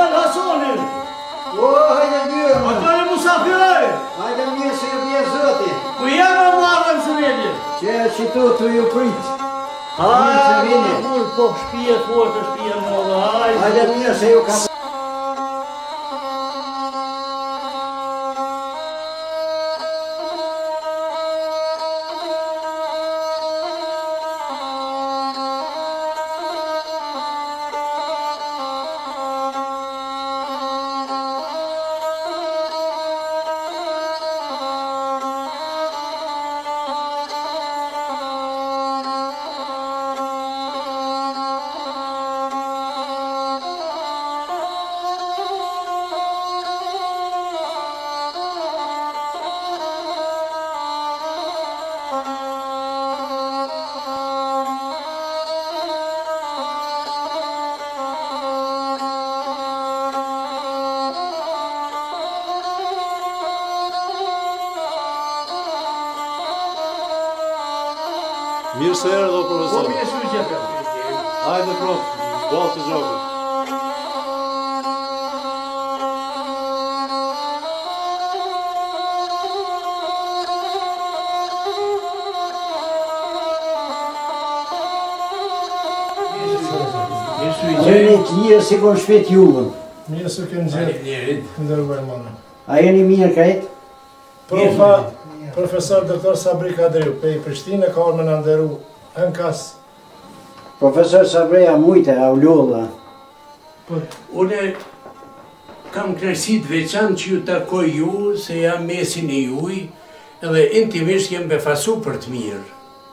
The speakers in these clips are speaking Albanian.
Zënel Hasonin! O, hajde mjërë! Ato e musafiroj! Hajde mjërë se e bje zoti! Ku jam e marrëm së vedje? Që e qitu të ju pritë. Po shpije të shpije modë, hajde mjërë se ju ka... Mirë se erë, do profesor. Po mirë së qepja. Hajde, prof, ballë të gjokë. Gjeni të njërë si kon shpet juve. Mirë se kënë gjithë, ndërruar mënë. A jeni mirë krejt? Profesor Dr. Sabri Kadriu, pe i Prishtinë ka orë me në ndëru në kas. Profesor Sabreja mujte, a u lodha. Une kam kërësit veçan që ju takoj ju, se jam mesin e juj, edhe intimisht jem befasu për të mirë.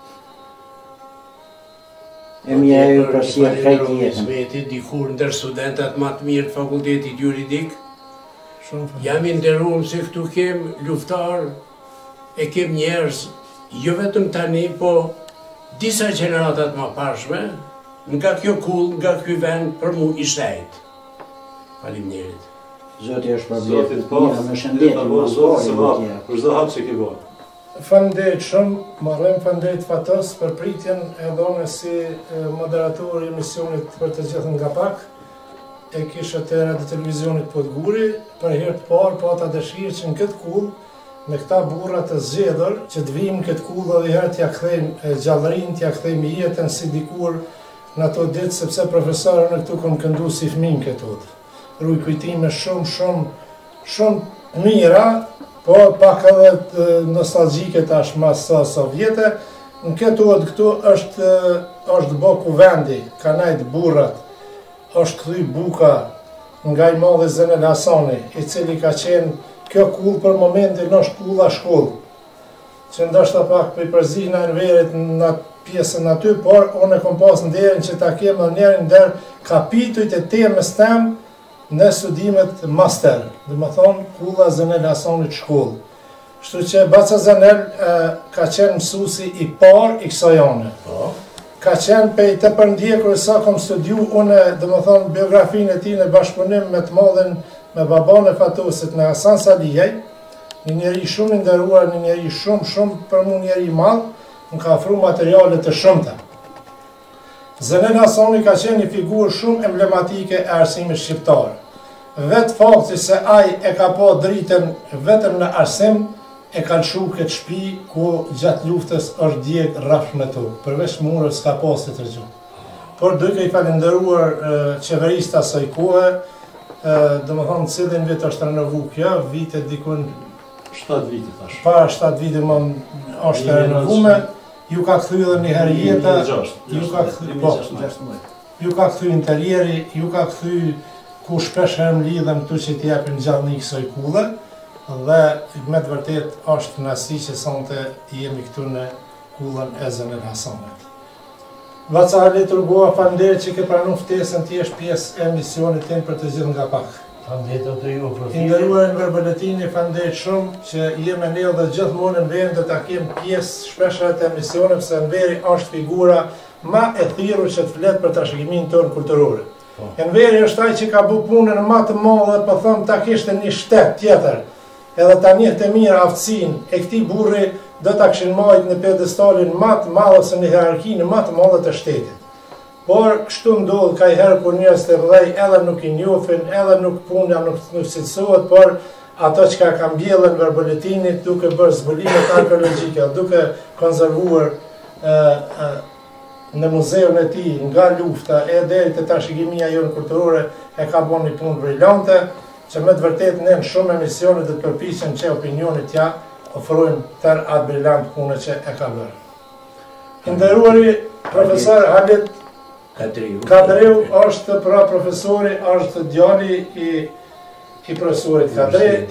E mja e ju përsia krejt jetën. Smeti, dikur ndër studentat ma të mirë të fakultetit juridik, jam i nderuar se këtu kem luftar, e kem njerëz, jo vetëm tani, po disa gjeneratat ma pashme, nga kjo kull, nga kjo vend, për mu i shtajt. Faleminderit. Zoti është për Zotit po, me shëndetin, më zbori. Për çdo hap që ki bo. Faleminderit shumë, marrëm faleminderit fatos për pritjen e dhone si moderator i emisionit për të gjithë nga pak, e kisha të radio televizionit Podguri, për herë të parë, po ata dëshirë që në këtë kull, me këta burra të zgjedhur, që të vijmë këtë kull dhe herë t'ja kthejmë gjallërinë, t'ja kthejmë jetën si dikur në ato ditë, sepse profesorën e këtu kom këndu si fëmijë këtu. Ruj kujtime shumë mira, po pak edhe nostalgjike tash mas sa vjete. Në këtë udhë këtu është boku vendi, ka najtë burrat, është kthy buka nga i madhi Zënel Hasani, i cili ka qenë kjo kull për momentin është kulla shkollë, që ndoshta pak për i përzihna në verit në pjesën aty, por unë e kom pas nderin që ta kemë njerin ndër kapitujt e temës tem në studimet master, dhe më thonë kulla Zënel Hasanit shkollë. Shtu që Baca Zënel ka qenë mësusi i par i kësaj ane. Ka qenë pe i të përndjekur sa kom studiu unë, dhe më thonë, biografinë e ti në bashkëpunim me të madhen me baban e fatusit në Hasan Salihej, një njeri shumë nderuar, një njeri shumë për mu njeri madh, më ka ofru materiale të shumta. Zënel Hasani ka qenë një figurë shumë emblematike e arsimit shqiptar. Vetë fakti se ai e ka pa dritën vetëm në arsim, e ka lëshu këtë shtëpi ku gjatë luftës është djeg rrafsh me to, përveç murës s'ka pas të tërgju. Por duke i falenderuar qeverisë të asaj kohe, dhe më thonë cilin vit është renovu kjo, vitet dikun 7 vite tash. Para 7 vite më është renovume, ju ka kthy edhe një herë jeta, ju ka kthy interieri, ju ka kthy ku shpesh herë më lidhem këtu që t'japin gjallëni kësaj kulle, dhe me të vërtet është kënaqësi që sonte jemi këtu në kullën e Zënel Hasanit. Vaca Ali Turgova, faleminderit që ke pranuar ftesën, ti je pjesë e emisionit tim për të gjithë nga pak. Faleminderit të ju për I nderuar Enver Beletini, faleminderit shumë që jemi ne dhe gjithmonë në vend të takim pjesë shpeshherë të emisionit, se Enveri është figura më e thirrur që të flet për trashëgiminë tonë kulturore. Enveri është ai që ka bu punën më të madhe, po them ta kishte një shtet tjetër, edhe ta njehte mirë aftësinë e këtij burri, do ta kishin marrë në pedestalin më të madh ose në hierarkinë më të madhe të shtetit. Por kështu ndodh ka herë kur njerëz të rrëdhej edhe nuk i njohin, edhe nuk puna nuk cilësohet, por ato që ka mbjellën në buletinit duke bërë zbulimet arkeologjike, duke konservuar në muzeun e tij nga lufta e deri te trashëgimia jonë kulturore e ka bën një punë brillante, që me të vërtetë ne në shumë emisione do të përpiqem që opinionit ja ofrojnë tër atë brillant punë që e ka bërë. I nderuari profesor Halit Kadriu është pra profesori, është djali i profesorit Kadri.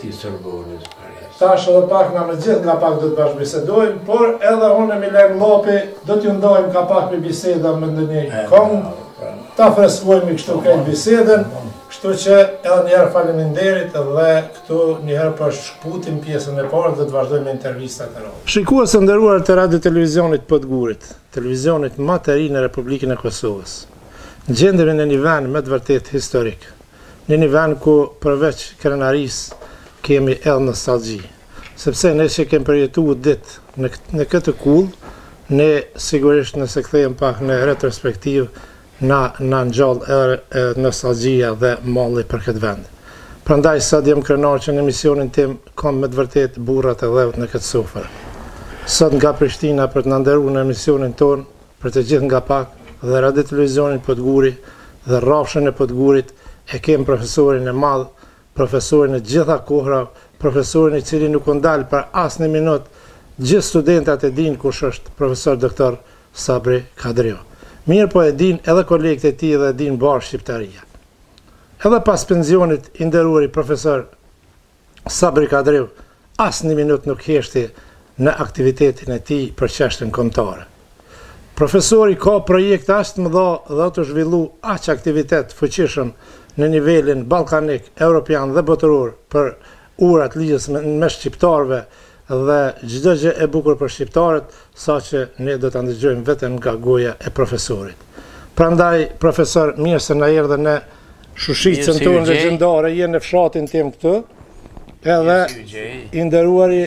Tash edhe pak na me gjithë nga pak do të bashkëbisedojmë, por edhe unë me Milem Llopi do t'ju ndajmë ka pak me biseda me ndonjë këngë. Ta freskojmë kështu këtë bisedën, kështu që edhe njëherë faleminderit dhe këtu njëherë për shkputim pjesën e parë dhe të vazhdojmë me intervistat e radhës. Shikues të nderuar të radio televizionit Podgurit, televizionit më të ri në Republikën e Kosovës. Gjendemi në një vend me të vërtet historik, në një vend ku përveç krenarisë kemi edhe nostalgji, sepse ne që kemi përjetuar ditë në këtë kull, ne sigurisht nëse kthejmë pak në retrospektiv, na ngjall edhe nostalgjia dhe malli për këtë vend. Prandaj sot jam krenar që në emisionin tim kam me të vërtet burrat e dhëut në këtë sofër. Sot nga Prishtina për të na nderuar në emisionin ton, për të gjithë nga pak dhe radio televizionin Podguri dhe rrafshën e Podgurit e kem profesorin e madh, profesorin e gjitha kohra, profesorin i cili nuk ndal për asnjë minutë, gjithë studentat e din kush është profesor doktor Sabri Kadriu. Mirë po e din edhe kolegët e tij dhe e din bashkë shqiptaria. Edhe pas pensionit i nderuari profesor Sabri Kadriu asnjë minutë nuk heshti në aktivitetin e tij për çështën kombëtare. Profesori ka projekte aq të mëdha dhe të zhvillu aq aktivitet fuqishëm në nivelin ballkanik, europian dhe botëror për urat ligjës me shqiptarëve dhe çdo gjë e bukur për shqiptarët, saqë ne do ta ndëgjojmë vetëm nga goja e profesorit. Prandaj profesor, mirë se na erdhe në Shushicën tonë legjendare, je në fshatin tim këtu. Edhe i nderuari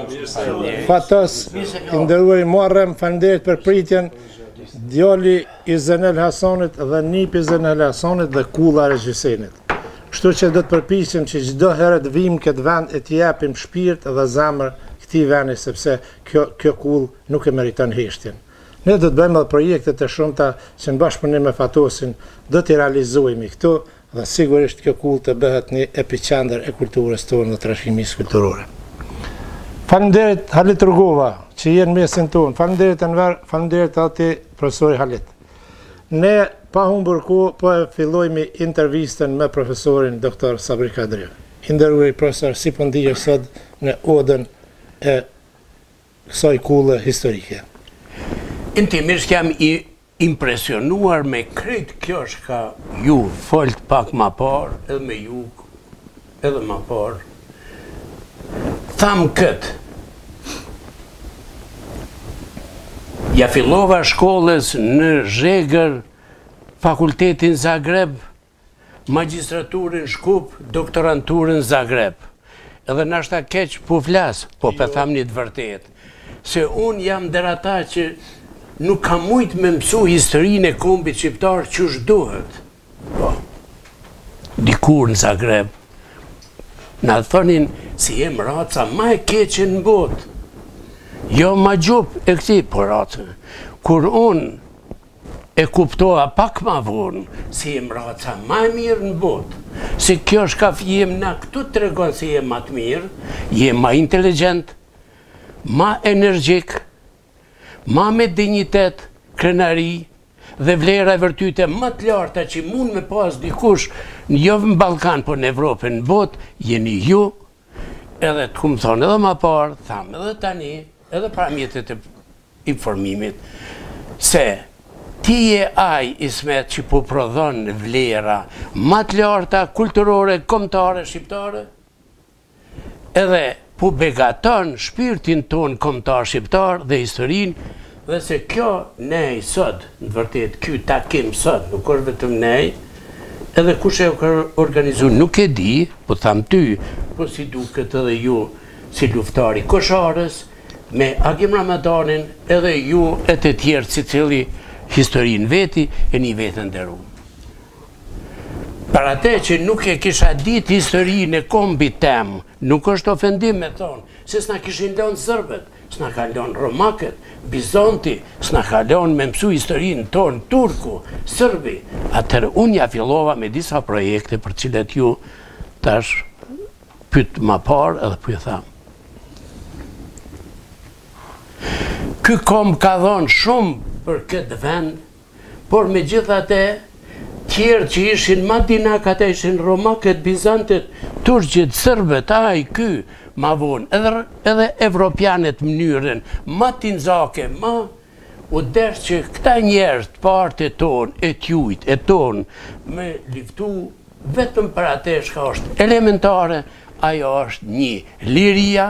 Fatos, i nderuari Muharrem, faleminderit për pritjen, djali i Zenel Hasanit dhe nipi i Zenel Hasanit dhe kulla e Regjisenit. Kështu që do të përpiqem që çdo herë të vim këtë vend e të japim shpirt dhe zemër këtij vendi, sepse kjo kull nuk e meriton heshtjen. Ne do të bëjmë edhe projekte të shumta që në bashkëpunim me Fatosin do t'i realizojmë këtu dhe sigurisht kjo kull të bëhet një epicentër e kulturës tonë dhe trashëgimisë kulturore. Faleminderit Halit Rugova që je në mesin tonë. Faleminderit Enver, faleminderit ati profesori Halit. Ne pa humbur kohë po e fillojmë intervistën me profesorin Dr. Sabri Kadriu. I nderuari profesor, si po ndihesh sot në odën e kësaj kulle historike? Intimisht jam i impresionuar me krejt kjo shka ju folt pak ma par, edhe me ju, edhe ma par. Tham këtë. Ja fillova shkollës në Zhegër, fakultetin Zagreb, magistraturin Shkup, doktoranturin Zagreb. Edhe nashta keq po flas, po për tham një të vërtet. Se unë jam der ata që nuk kam mujt me mësu historinë e kombit shqiptar që është duhet. Po, dikur në Zagreb, na thonin si jem raca ma e keqe në botë. Jo ma gjup e këti, po raca. Kur unë e kuptoha pak ma vonë, si jem raca ma e mirë në botë. Se kjo shkaf jem na këtu të regon si jem ma të mirë, jem ma inteligent, ma energjik, ma me dignitet, krenari dhe vlera e vërtyte më të larta që mund me pas dikush jo në Ballkan, por në Evropë, në botë, jeni ju, edhe të kumë thonë edhe ma parë, thamë edhe tani, edhe para mjetet e informimit, se ti je aj Ismet që po prodhon vlera më të larta, kulturore, kombëtare, shqiptare, edhe po begaton shpirtin ton kombëtar shqiptar dhe historinë, dhe se kjo nej sot, në vërtet, kjo takim sot, nuk është vetëm nej, edhe kush e organizu, nuk e di, po tham ty, po si duket edhe ju, si luftari Kosharës, me Agim Ramadanin, edhe ju e të tjerë si cili historinë veti e një vetën nderuar. Për atë që nuk e kisha ditë historinë e kombit tem, nuk është ofendim me thonë, se s'na kishin lënë sërbet, s'na ka lënë romakët, Bizanti, s'na ka lënë me mësu historinë tonë, turku, sërbi. Atëherë unë ja fillova me disa projekte për cilet ju tash pyet më parë edhe po ju tham. Ky kom ka dhënë shumë për këtë vend, por megjithatë tjerë që ishin Madinak, ata ishin romakët, Bizantet, turqit, sërbet, ai ky, ma vonë, edhe evropianet mënyrën, ma tinzake, ma u desh që këta njerës të partë e tonë, e t'jujt, e tonë, me liftu vetëm për atë shka është elementare, ajo është një liria,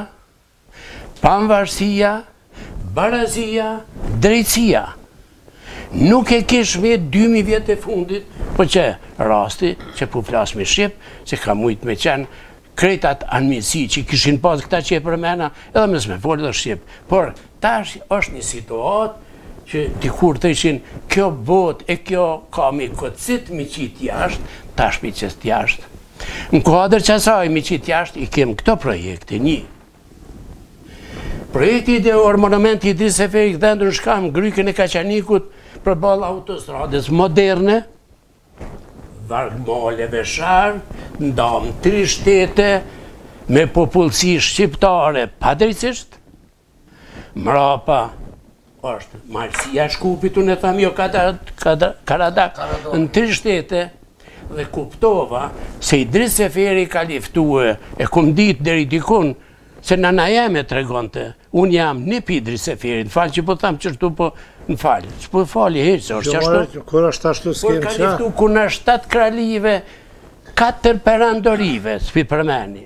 pavarësia, barazia, drejtësia. Nuk e kish me 2000 vjetë e fundit, po që rasti që po flasë me Shqip, që ka mujtë me qenë kretat anëmisi që kishin pas këta që e përmena, edhe mes me folë dhe Shqip. Por tash është një situatë që dikur të ishin kjo bot e kjo kami këtësit mi qitë jashtë, tash mi qëstë jashtë. Në kuadrë që asaj mi qitë jashtë, i kem këto projekte, një. Projekti ideor monumenti Idris Seferi këdhendur në shkam Grykën e Kaçanikut për balë autostradës moderne, vargmale veshar, ndam 3 shtete me popullsi shqiptare padrejtisht, mrapa është Marsia Shkupit, unë e tham jo Karadak, në 3 shtete, dhe kuptova se Idris Seferi ka liftue, e kum ditë deri dikun, se nana jeme të regonte, unë jam një pi Idris Seferi, në falë që po thamë qërtu po në falë, që po falë heqë, se është qashtu. Kur është ashtu s'kem qa? Por ka liftu ku në 7 kralive, 4 perandorive, s'pi përmeni,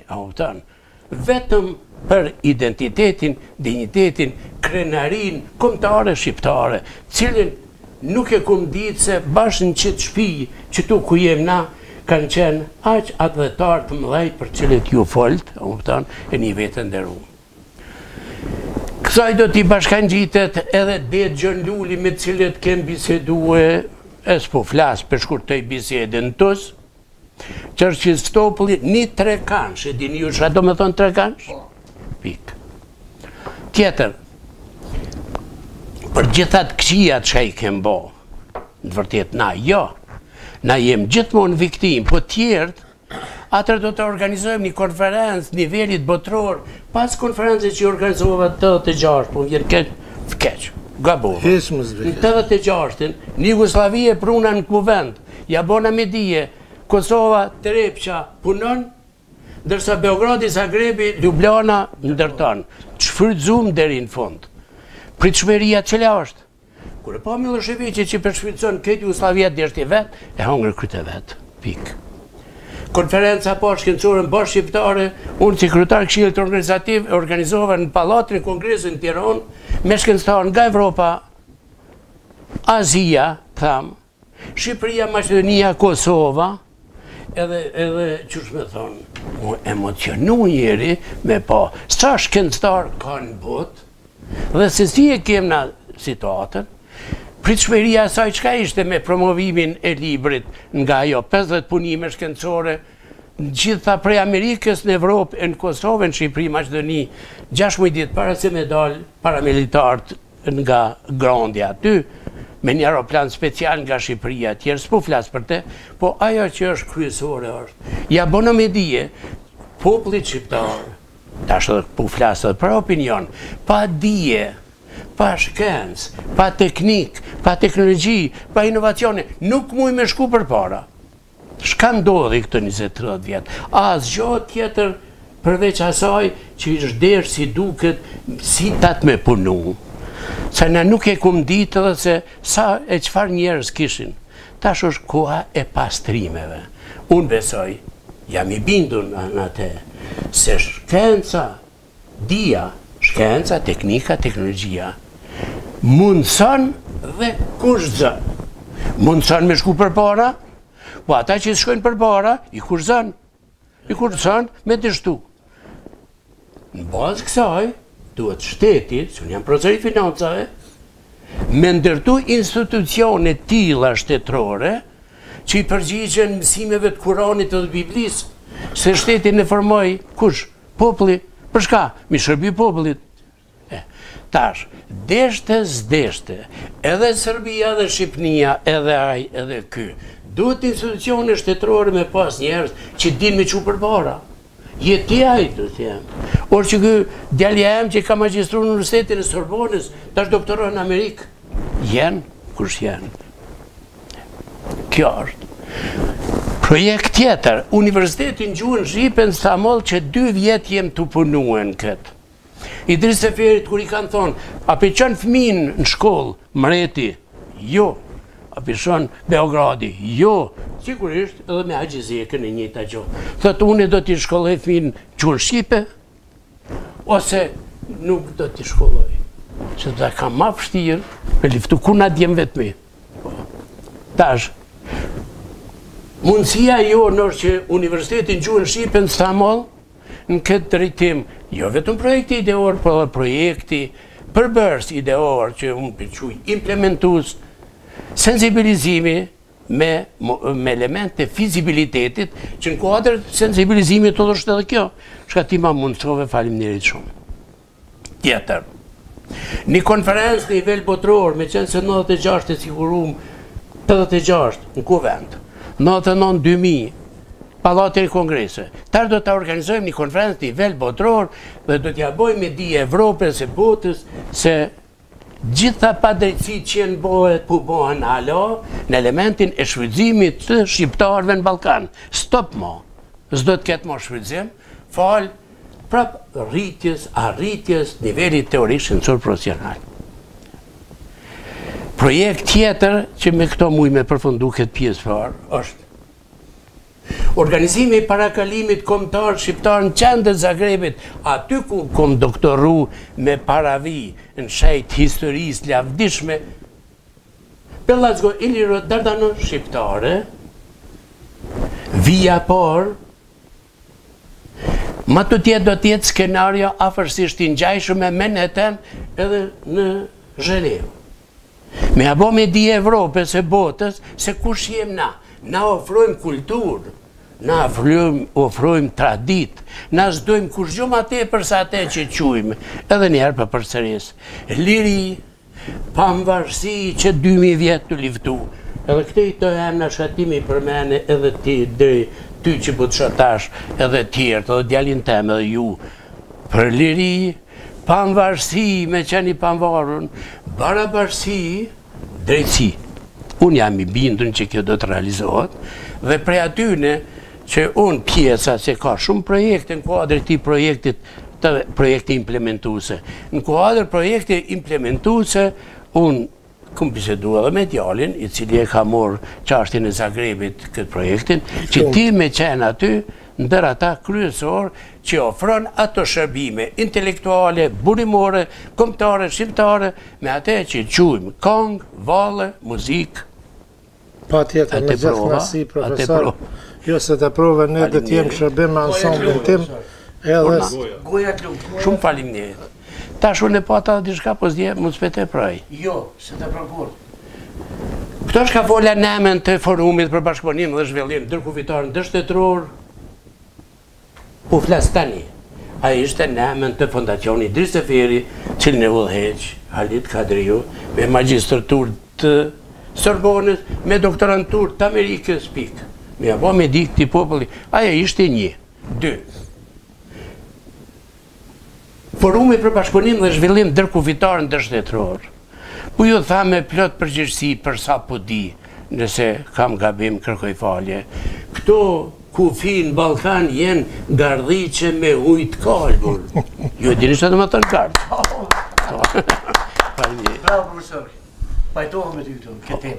vetëm për identitetin, dignitetin, krenarin, kombëtare shqiptare, cilin nuk e kum ditë se bashkë në qëtë shpi, që tu ku jem na, kanë qenë aq atletarë të mëdhej për cilët ju folët, e një vetën nderuar. Kësaj do t'i bashkangjitet edhe Det Gjën Luli me cilët kem bisedue, e s'po flasë për shkurtoj bisedën tës, që është që stopulli një trekansh, e dini ju shra do me thonë trekansh? Pik. Tjetër, për gjithat këqijat që i kem bo, në vërtet na jo, na jem gjithmonë viktim, po tjertë, atër do të organizojmë një konferencë nivelit botror, pas konferencë që organizova të 86, po vjen keq, gabova. Në 86-ën, një Jugoslavie pruna në kuvend, Jabona me dije, Kosova, Terepqa punon, ndërsa Beogradi, Zagrebi, Ljubljana ndërton. Shfrytëzum deri në fund. Pritshmëria cila është? Kur e pa Miloševiqi që përshfrytëson këtë Jugoslavia deshti vetë, e hongër kryte vetë. Pikë. Konferenca po shkencore në bashkë shqiptare, unë si kryetar këshillit organizativ e organizova në Pallatin e Kongresit në Tiranë, me shkencëtarë nga Evropa, Azia, tham, Shqipëria, Maqedonia, Kosova, edhe qësh me thonë, mu emocionu njeri me pa, sa shkencëtarë ka në botë, dhe se si e kem në situatën, pritshmëria asaj çka ishte me promovimin e librit nga ajo 50 punime shkencore, gjitha prej Amerikës në Evropë, në Kosovë, në Shqipëri, Maqedoni, 16 ditë para se me dalë paramilitarët nga Grandja aty, me një aeroplan special nga Shqipëria, tjerë s'po flasë për te, po ajo që është kryesore është. Ja bona me dije, popullit shqiptar, tash edhe po flasë edhe për opinion, pa dije, pa shkencë, pa teknik, pa teknologji, pa inovacione, nuk muj me shku për para. Shka ndodhi këtë 20-30 vjetë? Asgjë tjetër përveç asaj që është derë si duket, si tatë me punu. Sa na nuk e kum ditë edhe se sa e qëfar njerës kishin. Tash është koha e pastrimeve. Unë besoj, jam i bindur në atë, se shkenca, dia, shkenca, teknika, teknologjia, mundëson dhe kushzën. Mundëson me shku për para, po ata që shkojnë për para, i kushzën. I kushzën me të shtu. Në bazë kësaj, duhet shteti, se unë jam profesor i financave, me ndërtu institucione tilla shtetërore që i përgjigjen mësimeve të Kuranit dhe të Biblisë, se shtetin e formoi kush? Populli. Për shka? Mi shërbi popullit. Tash, deshte s'deshte, edhe Serbia dhe Shqipnia, edhe aj, edhe ky, duhet institucione shtetërore me pas njerëz që din me që përbara. Jeti aj, du t'jem. Or që kë djalja em që ka magjistru në Universitetin e Sorbonës, tash doktorën në Amerikë. Jenë, kush jenë. Kjo është. Projekt tjetër, Universitetin Gjuhën Shqipe në Stamboll që 2 vjetë jem të punuen këtë. Idris Seferit, kur i kanë thonë, a pëqën fëmin në shkollë, Mreti? Jo. A pëqën Beogradi? Jo. Sigurisht, edhe me Haxhizekën e njëjta gjë. Thotë, unë do t'i shkolloj fëmin Gjuhën Shqipe, ose nuk do t'i shkolloj. Që da ka ma vështirë, me liftu ku na djem vetëmi. Tash, mundësia jo nërë që Universitetin Gjuhën Shqipe në Stamboll, në këtë drejtim, jo vetëm projekti ideor, por edhe projekti përbërës ideor që unë përquj implementus, sensibilizimi me elemente fizibilitetit, që në kuadrë sensibilizimi të është edhe kjo, shka ti ma mundësove, faleminderit shumë. Tjetër, një konferencë në nivel botror, me qenë se 96 e sigurum, 86 në kuvend, 99-2000, Pallati i Kongreseve. Tarë do të organizojmë një konferencë në nivel botror dhe do t'ja bojmë me di Evropës e botës se gjitha padrejtësit që në bëhet pu bëhen alo në elementin e shfrytëzimit të shqiptarëve në Ballkan. Stop mo. S'do të ketë mo shfrytëzim, falë prap arritjes nivelit teorik shkencor profesional. Projekt tjetër që me këto muj me përfundu këtë pjesë farë është organizimi i parakalimit kombëtar shqiptar në qendër Zagrebit, aty ku kom doktoru me paravi në shajt historisë lavdishme, Pellazgo Iliro Dardano shqiptare, vija por, ma të tjetë do tjetë skenario afërsisht i ngjajshëm me Manhattan edhe në Zhenev. Me abo me di Evropës e botës se kush jem na. Na ofrojmë kulturë, na ofrojmë tradit, na s'dojmë kush gjumë ate përsa ate që qujmë, edhe njerë për përsëris. Liri, pamvarësi që 2000 vjetë të liftu, edhe këte i të em në shatimi për mene edhe ty që bu të shatash edhe tjertë, edhe djalin tem edhe ju. Për liri, pamvarësi me qeni pamvarën, barabarësi, drejtësi. Unë jam i bindun që kjo do të realizohet, dhe prej atyne që unë pjesa se ka shumë projekte në kuadrë ti projektit të projekte implementuse. Në kuadrë projekte implementuse, unë këmë bisedu edhe me djalin, i cili e ka morë qashtin e Zagrebit këtë projektin, që ti me qenë aty, ndër ata kryesor që ofron ato shërbime intelektuale, burimore, kombëtare, shqiptare, me atë që qujmë kong, valle, muzikë. Pa tjetër, me gjithë nësi, profesor, jo se të prove ne dhe t'jem shërbim me ansamblin tim, edhe... Goja të lumë, shumë faleminderit. Tash unë e pata dhe dishka, po s'dje, mund s'pete praj. Jo, se të proport. Këto shka fola nemen të forumit për bashkëpunim dhe zhvillim, ndërkufitar ndërshtetror, po flas tani. A ishte nemen të fondacioni Idris Seferi, cilën e udhëheq Halit Kadriu, me magjistratur të Sorbonës, me doktorantur të Amerikës, pik. Me abo me dik të populli. Aja ishte 1. 2. Forumi për bashkëpunim dhe zhvillim ndërkufitar ndërshtetror. Po ju tha me plot përgjegjësi për sa po di, nëse kam gabim kërkoj falje. Këto kufi në Ballkan jenë gardhiqe me ujtë kalbur. Ju e dini që të më të në gardë. Bravo, profesor. Pajtohëm me ty këtu, këtim.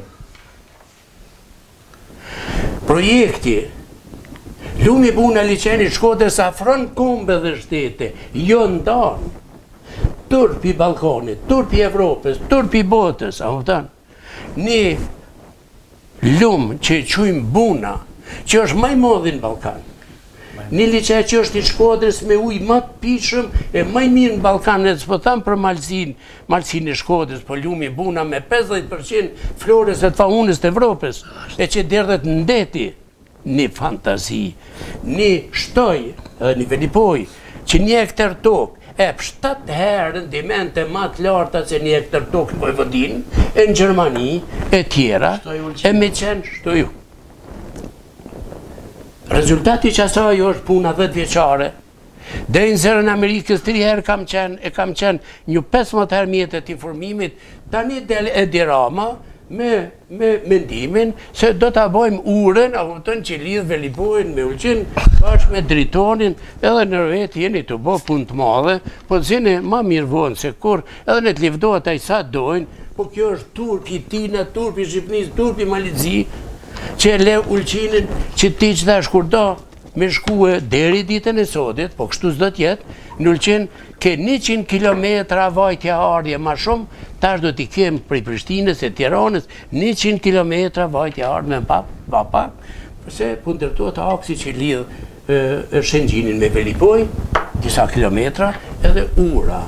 Projekti Lumi Buna Liçeni Shkodrës afron kombe dhe shtete, jo ndanë. Turpi Ballkanit, turpi Evropës, turpi botës, a vëtan? Një lumë që e qujmë Buna, që është maj modhi në Ballkan. Një liçe që është i Shkodrës me ujë më të pishëm e më i mirë në Ballkan, ne s'po tham për malsinë e Shkodrës, po lumi buna me 50% florës e të faunës të Evropës, e që derdhet në ndeti. Një fantazi, një shtoj, një velipoj, që 1 hektar tokë, e 7 herë rendimente më të larta se 1 hektar tokë në Vojvodin, e në Gjermani, e tjera, e me qenë shtoju. Rezultati që asaj është puna 10 vjeqare. Deri në zerën Amerikës 3 herë kam qenë një 15 herë mjetet informimit, tani del e dirama me mendimin se do të bojmë urën, a kupton që lidh velipojnë me Ulqin, bashkë me dritonin, edhe në vetë jeni të bo punë të madhe, po të zini ma mirë vonë se kur, edhe në të livdohet a i sa dojnë, po kjo është turpi Tina, turpi Shqipnis, turpi Malizi, që e le Ulqinin që ti që dhe shkurdo me shkue deri ditën e sotit, po kështu s'do t'jetë, në Ulqin ke 100 kilometra vajtja ardhje ma shumë, tash do t'i kemë prej Prishtinës e Tiranës 100 kilometra vajtja ardhje me pak, përse punëtërtuat aksi që lidhë Shëngjinin me Velipoj, disa kilometra, edhe ura.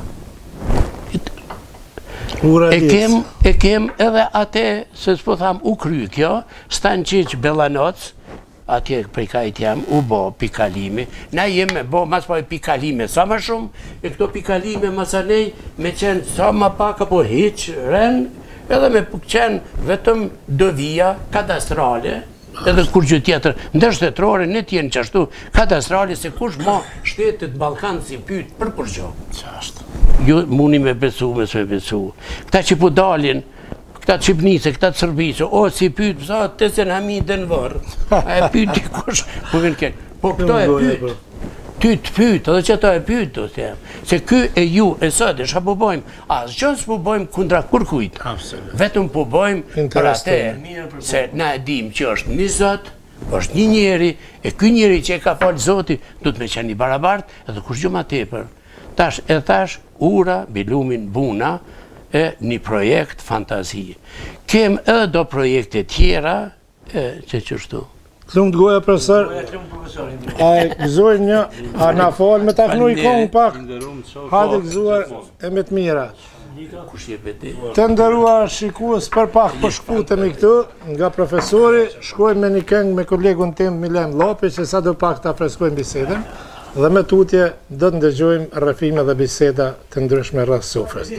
E kem edhe ate, se s'po tham u kry kjo, Stanqiq Bellanoc, atje prej kajt jam, u bo pikalimi. Na jemi bo, mas po e pikalime sa ma shumë, e këto pikalime masanej me qenë sa ma pak apo hiq, ren, edhe me qenë vetëm dovija kadastrale, edhe kur gjë tjetër, ndërshtetërore, ne tjenë qashtu kadastrale, se kush ma shtetet Ballkan si pyt për përgjo. Ju muni me besu, me s'me besu. Këta që po dalin, këta të Shqipnisë, këta të Sërbisë, o si pytë, sa të se në hamide në vërë, a e pytë i kush, po vinë kërë, po këto e pytë, ty të pytë, edhe që to e pytë, do të jemë, se ky e ju, e sëtë, shka po bojmë, asë gjënë s'po bojmë kundra kur kujtë, vetëm po bojmë për atë, se na e dim që është një Zot, është një njeri, e ky njeri që e ka falë Zoti, du të me qenë një barabartë, edhe kush gjë ma tepër. Tash, e thash, ura, bilumin, buna, e një projekt fantazi. Kem edhe do projekte tjera, që qështu. Klumë të goja, profesor, a e gëzoj një, a na falë me ta kënu i kongë pak, hajde gëzuar e me të mira. Të ndërua shikues për pak për shkputemi këtu, nga profesori, shkojmë me një këngë me kolegun tim Milen Lopi, që sa do pak të freskojmë bisedën, dhe me tutje do të ndëgjojmë rrëfime dhe biseda të ndryshme rreth sofrës.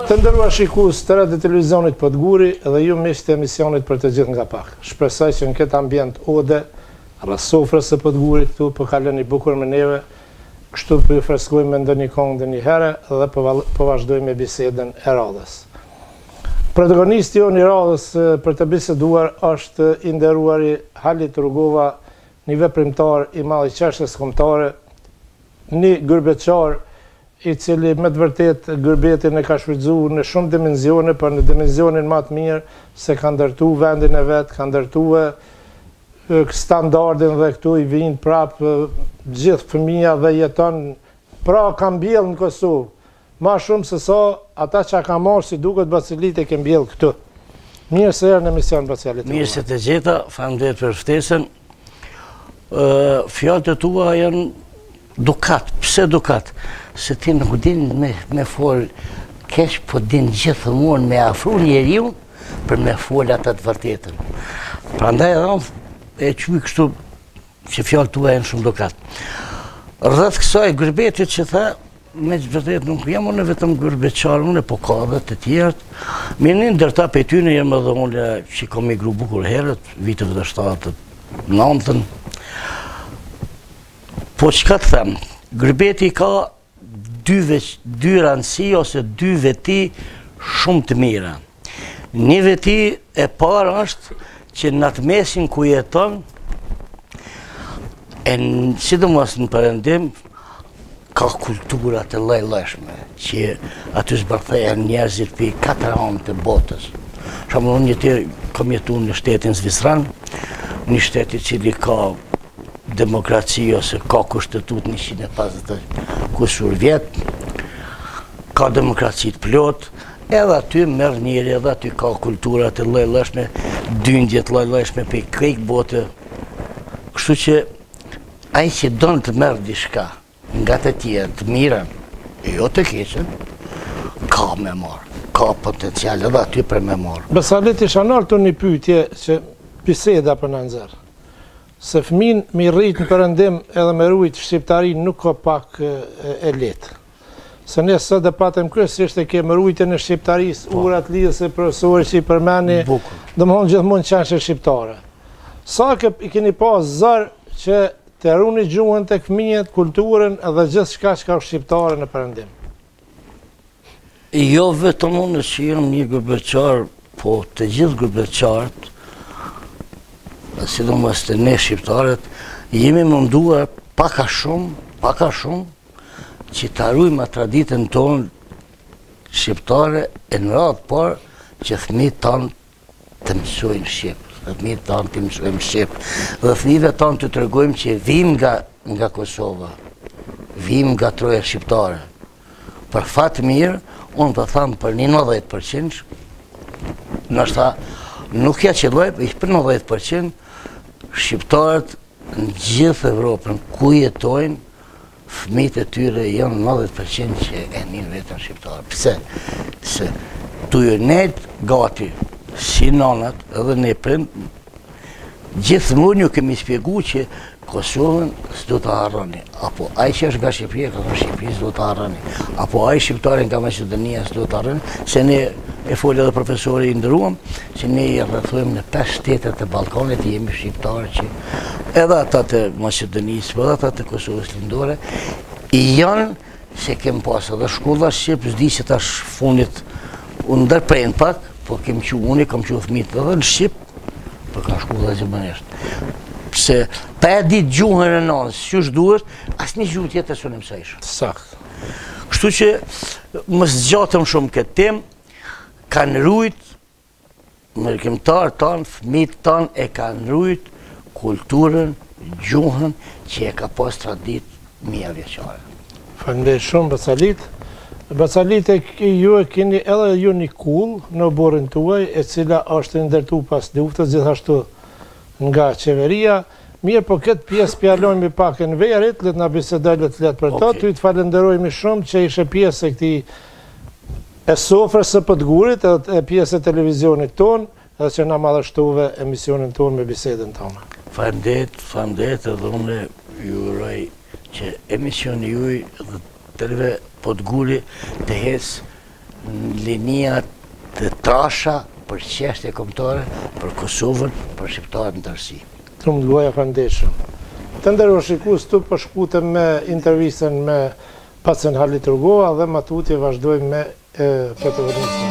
Të nderuar shikues të Radio Televizionit Podguri dhe ju miq të emisionit Për të gjithë nga pak. Shpresoj që në këtë ambient ode, rreth sofrës së Podgurit këtu po kaloni bukur me neve, kështu po ju freskojmë me ndonjë këngë ndonjëherë dhe po vazhdojmë me bisedën e radhës. Protagonisti jonë i radhës për të biseduar është i nderuari Halit Rugova, një veprimtar i madh i çështjes kombëtare, një gërbeçar i cili me të vërtet gërbetin e ka shfrytzuar në shumë dimensione, por në dimensionin më të mirë se ka ndërtu vendin e vet, ka ndërtu standardin dhe këtu i vinë prap gjithë fëmija dhe jeton, pra ka mbjell në Kosovë, ma shumë se sa ata që ka marrë si duket Bacilit e ke mbjell këtu. Mirë se erë në emision Bacilit. Mirë se të gjeta, faleminderit për ftesën. Fjalët e tua janë dukat, pse dukat? Se ti nuk din me fol keq, po din gjithmonë me afru njeriu për me fol atë të vërtetën. Prandaj e quaj kështu që fjalët tua janë shumë dukat. Rreth kësaj gërbetit që tha, me të vërtet nuk jam unë vetëm gërbeçar, unë po ka edhe të tjerët. Mirë, ndërta pe tyne jam edhe unë që kam migru bukur herët, vitet e 79-ën. Po çka të them, gërbeti ka dy rëndësi ose dy veti shumë të mira. Një veti e parë është që në atë mesin ku jeton, sidomos në Perëndim, ka kultura të lloj-llojshme, që aty zbërthehen njerëzit për 4 anë të botës. Shumë unë kam jetuar në shtetin Zvicran, një shtet i cili ka demokraci ose ka kushtetut 150 kusur vjet, ka demokraci të plot, edhe aty merr njëri, edhe aty ka kultura të lloj-llojshme, dyndje të lloj-llojshme për krejt botë. Kështu që ai që don të merr diçka nga të tjerë të mirën, jo të keqen, ka me marr, ka potencial edhe aty për me marr. Besalit isha nërtu një pyetje që biseda për në nxerr. Se fëmin me rrit në Perëndim edhe me rujt shqiptarin nuk ka pak e letë. Se ne sot e patëm kryesisht e kemë rujtën e shqiptarisë, urat lidhëse profesori që i përmeni, domthonë gjithmonë qenë shqiptare. Sa i keni pas zër që të runi gjuhën tek fëmijët, kulturën edhe gjithçka që ka shqiptare në Perëndim? Jo vetëm unë që jam një gërbeçar, po të gjithë gërbeçarët, sidomos të ne shqiptarët, jemi munduar paka shumë, që të arrujmë atë traditën tonë shqiptare e në radhë parë që fëmijët tanë të mësojnë shqip, dhe fëmijëve tanë të tregojmë që vim nga Kosova, vim nga troja shqiptare. Për fatë mirë, unë të thamë për 90%, nështë nuk ja qëlloj, për 90%, shqiptarët në gjithë Evropën ku jetojnë, fëmijët e tyre janë 90% që e njën vetën shqiptarë. Pse? Se tu ju nejtë gati, si nanat edhe ne prind, gjithmonë ju kemi spjegu që Kosovën s'do të harroni, apo ai që është nga Shqipëria ka nga Shqipëri s'do të harroni, apo ai shqiptarin nga Maqedonia s'do të harroni, se ne e folë edhe profesori i ndëruam, që ne i rrethojmë në 5 shtetet e Ballkanit, jemi shqiptarë që edhe ata të Maqedonisë, edhe ata të Kosovës lindore, janë se kem pas edhe shkolla shqip, s'di që tash fundit unë ndërprejnë pak, po kem që unë, kam që fëmijët edhe në Shqip, po ka shkolla gjermanisht. Se pa e ditë gjuhën e nënës, që është duhet, asë një gjuhë tjetër së në mësajshë. Sakt. Kështu që më zgjatëm shumë këtë temë, kanë rujt, mërkimtarë tanë, fëmijët tanë e kanë rujt kulturën, gjuhën që e ka pas tradit mija vjeqare. Faleminderit shumë, Bacalit. Bacalit ju e keni edhe ju një kull në borën tuaj, e cila është ndërtu pas luftës, gjithashtu nga qeveria. Mirë, po këtë pjesë pjallojmë i pak në verit, letë nga bisedojnë të letë për to, ty të falenderojmë shumë që ishe pjesë e këti e sofrës së Podgurit, e pjesë e televizionit tonë, edhe që na madhështove emisionin tonë me bisedën tonë. Faleminderit edhe unë ju uroj që emisioni juaj dhe TV Podguri të hesë në linia të trasha për çështje kombëtare, për Kosovën, për shqiptarët në tërësi. Trumë Luaja Fandeshëm. Të nderuar shikues, këtu po shkutem me intervistën me Pacen Halit Rugova dhe më tutje vazhdojmë me protagonistin.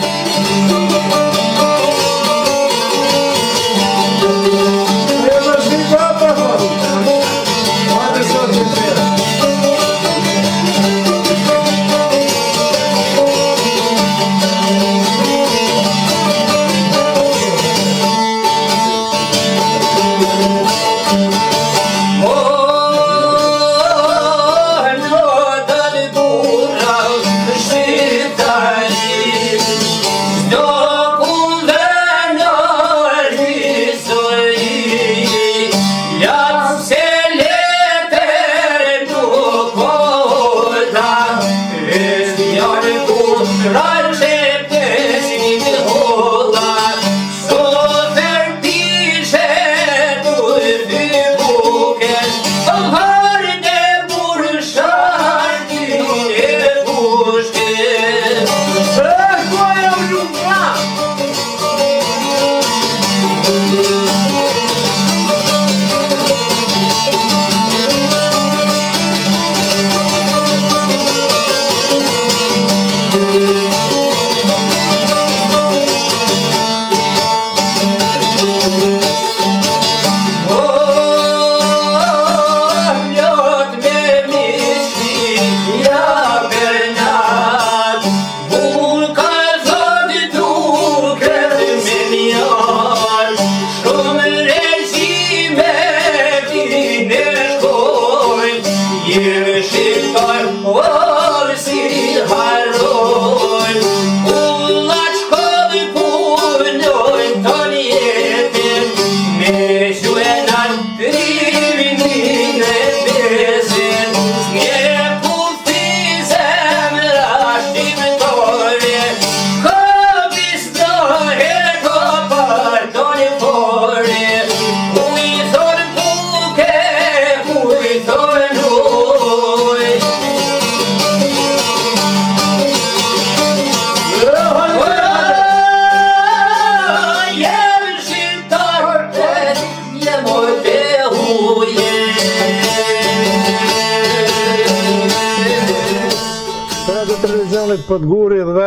Podguri dhe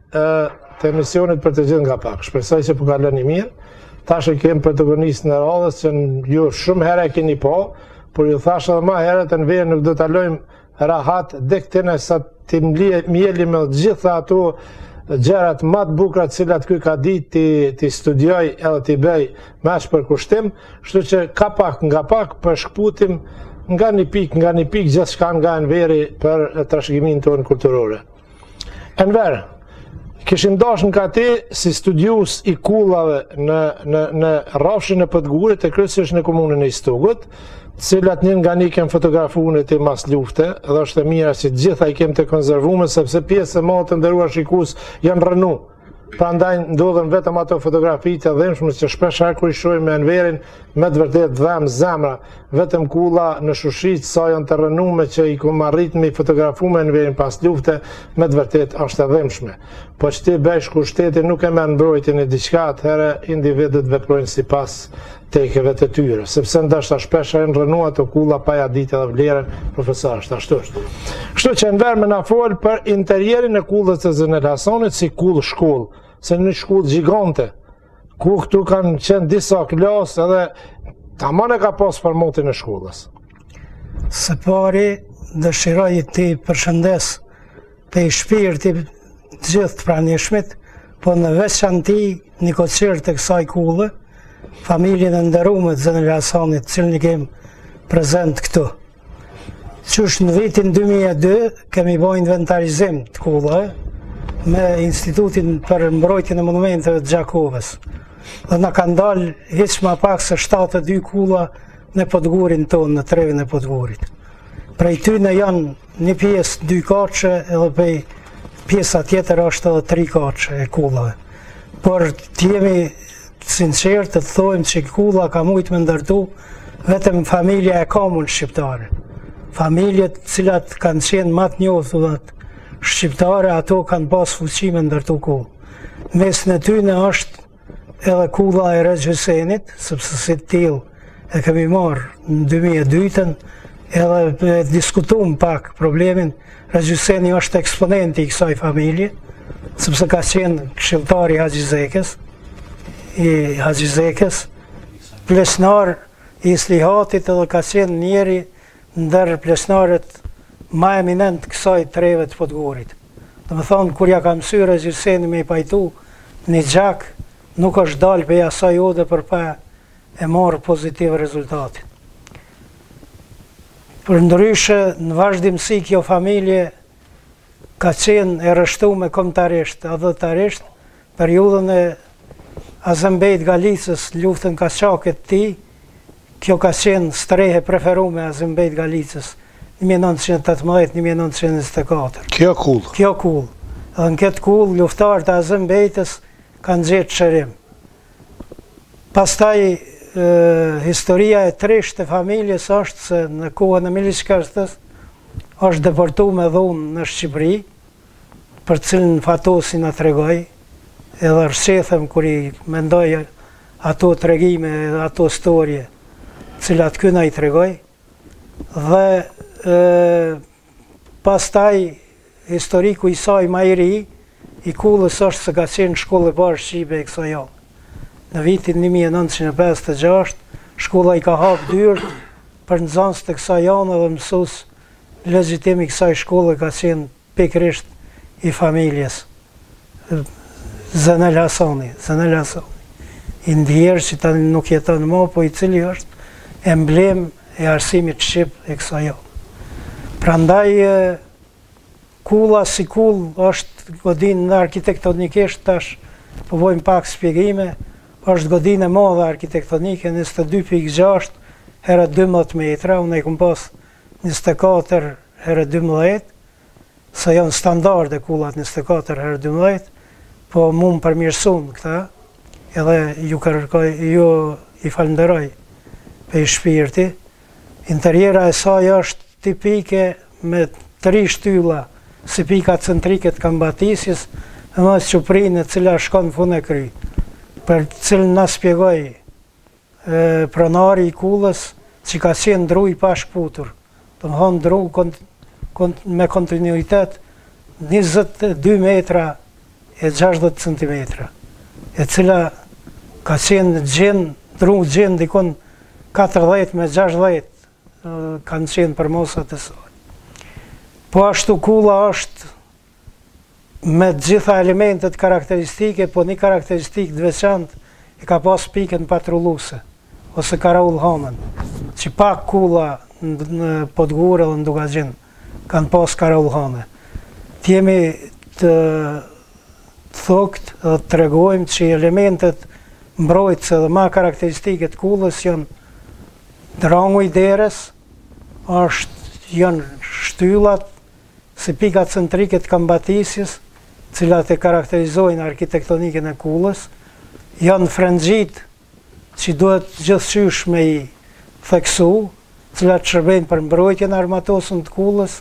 të emisionit për të gjithë nga pak. Shpresoj që po kaloni mirë. Tash e kem protagonist në radhës që ju shumë herë e keni po, por ju thash edhe më herët të në verë nuk do të alojmë rahat dhe këtine sa të mjeli me gjitha ato gjerat më të bukra të cilat ky ka ditë të studioj edhe të bëj mash për kushtim, kështu që ka pak nga pak për shkputim nga një pik gjithçka nga Enveri për trashëgiminë tonë kulturore. Enver, kishim dashur nga ti si studius i kullave në rrafshin e Podgurit e kryesisht në komunën e Istogut, cilat njën nga një kem fotografuar të mas lufte, dhe është e mira që gjitha i kem të konservume, sepse pjesë e më të nderuar shikus janë rënu. Prandaj ndodhen vetëm ato fotografi të dhëmshme që shpesh herë kur i shohim me Enverin, me të vërtet dhëm zemra, vetëm kulla në Shushit sa janë të rënume që i kum arrit me fotografu me Enverin pas lufte, me të vërtet është e dhëmshme. Po që ti bësh kur shteti nuk e merr mbrojtjen e diçka, atëherë individët veprojnë sipas tekeve të tyre, sepse ndoshta shpesh janë rënu ato kulla pa ja ditë edhe vlerën profesorësh ashtu është. Kështu që Enver më na fol për interierin e kullës së Zënel Hasonit si kullë shkollë, se një shkollë gjigante, ku këtu kanë qenë disa klasë edhe tamam e ka pas formatin e shkollës. Së pari dëshiroj të përshëndes pe i shpirti të gjithë të pranishmit, po në veçanti një koqirë të kësaj kullë, familjen e nderuar të Zënel Hasonit, cilën i kem prezent këtu. Qysh në vitin 2002 kemi bërë inventarizim të kullave me Institutin për mbrojtjen e monumenteve të Gjakovës. Dhe na kanë dalë hiç më pak se 72 kulla në Podgurin tonë, në trevin e Podgurit. Prej tyne janë një pjesë 2 kaçe edhe prej pjesa tjetër është edhe 3 kaçe e kullave. Por të jemi sinqert të thojmë që kulla ka mujtë me ndërtu vetëm familja e komun shqiptare. Familjet cilat kanë qenë më të njohura shqiptare, ato kanë pas fuqime ndërtu kullë. Mes në tyne është edhe kulla e Rez Hysenit, sepse si t'il e kemi marrë në 2002-ën, edhe diskutum pak problemin. Rez Hyseni është eksponenti i kësaj familje, sepse ka qenë këshilltari i Haxhi Zekës, plesnar i Slihatit, edhe ka qenë njeri ndër plesnarët ma eminent kësaj treve të Podgorit. Dhe me thonë, kur ja ka mësy Rez Hyseni me i pajtu një gjak, nuk është dalë për asaj ode për pa e marë pozitiv rezultatin. Për ndryshe, në vazhdimësi kjo familje ka qenë e rështu me kombëtarisht, adhëtarisht, periudhën e Azembejt Galicës, luftën kaçakit ti, kjo ka qenë strehe preferume Azembejt Galicës, 1918-1924. Kjo kull. Kjo kull. Dhe në këtë kull, luftarët e Azembejtës kanë gjetë shërim. Pastaj, historia e trisht e familjes është se në kohën e Miliç Kërstës është deportu me dhunë në Shqipëri, për cilën Fatosi na tregoj, edhe rëshethem kër i mendoj ato tregime, ato storje, cilat këna i tregoj, dhe pastaj historiku i saj ma i ri, i kullës është se ka qenë shkollë e parë Shqipe e kësa javë. Në vitin 1956, shkolla i ka hapë dyrë për nxënës të kësa janë dhe mësus legjitim i kësaj shkolle ka qenë pikërisht i familjes. Zenel Hasani. I ndjerë që tani nuk jeton më, po i cili është emblem e arsimit shqip e kësa janë. Prandaj, kulla si kull është godin në arkitektonikisht, tash përvojmë pak spjegime, është godin e madhe arkitektonike, 22.6 herë 12 metra, unë e kumë pas 24 herë 12, se janë standarde kullat 24 herë 12, po mu më përmirësun këta, edhe ju i falenderoj për i shpirti. Interjera e saj është tipike me 3 shtylla, si pika centrike të Kambatisjes, e mësë Quprinë e cila shkon në fund e kry, për cilën na spjegoj pronari i kullës që ka qenë dru i pashkputur, të më thonë dru me kontinuitet 22 metra e 60 centimetra, e cila ka qenë dru gjenë dikon 40 me 60 kanë qenë për mosat e saj. Po ashtu kulla është me gjitha elementet karakteristike, po një karakteristik të veçantë e ka pas pikën patrulluse, ose karaullhanën, që pak kulla në Podgorë dhe në Dugazhin kanë pas karaullhane. T'jemi të thokt dhe të tregojmë që elementet mbrojtëse dhe ma karakteristike të kullës janë drangu i derës, janë shtyllat, si pika centrike të Kambatisjes, cilat e karakterizojnë arkitektonikën e kullës, janë frenzit që duhet gjithçysh me i theksu, cilat shërbejnë për mbrojtjen e armatosën të kullës,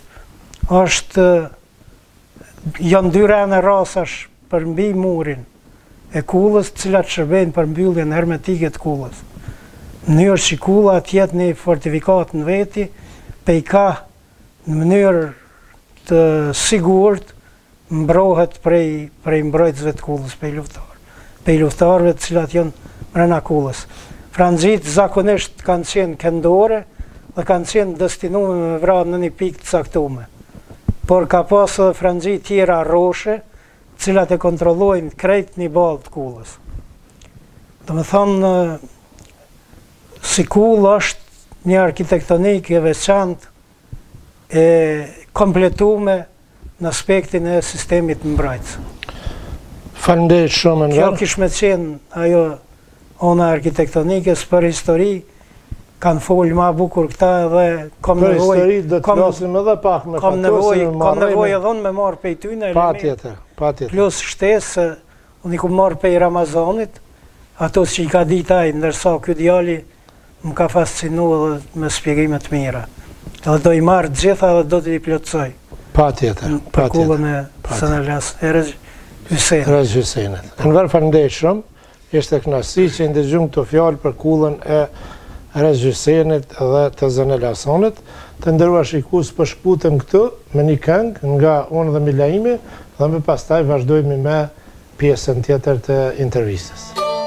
janë 2 rene rasash për mbi murin e kullës, cilat shërbejnë për mbylljen hermetike të kullës. Në mënyrë që kulla t'jetë një fortifikat në veti, pe i ka në mënyrë të sigurt, mbrohet prej mbrojtësve të kullës, pej luftarëve të cilat janë mrena kullës. Frenzit zakonisht kanë qenë kendore dhe kanë qenë destinume me vrarë në një pikë të caktume. Por ka pasë edhe frenzit tjera roshe, cilat e kontrollojnë krejt një balë të kullës. Do me thonë, si kullë është një arkitektonik e veçantë e kompletume në aspektin e sistemit mbrojtës. Faleminderit shumë. Kjo kishme qenë ajo ona arkitektonikës për histori, kanë folë ma bukur këta dhe kom nevoj... Për histori dhe të lasim edhe pak me Fatosin. Kom nevoj edhe unë me marë pej ty në element. Patjetër. Plus shtesë, unë i ku marë pej Ramazanit, ato që i ka ditaj, ndërsa kjo djali më ka fascinu edhe me spjegimet mira. Dhe do i marë gjitha dhe do të i plotësoj. Pa tjetër. Për kullën e Zanelas Erez Hysenit. Erez Hysenit. Në vërë falenderoj shumë, ishte kënaqësi që ndëgjum këto fjalë për kullën e Erez Hysenit dhe të Zanelasonit. Të nderuar shikues, po shkputem këtu me një këngë nga unë dhe Milaimi dhe më pastaj vazhdojmë me pjesën tjetër të intervistës.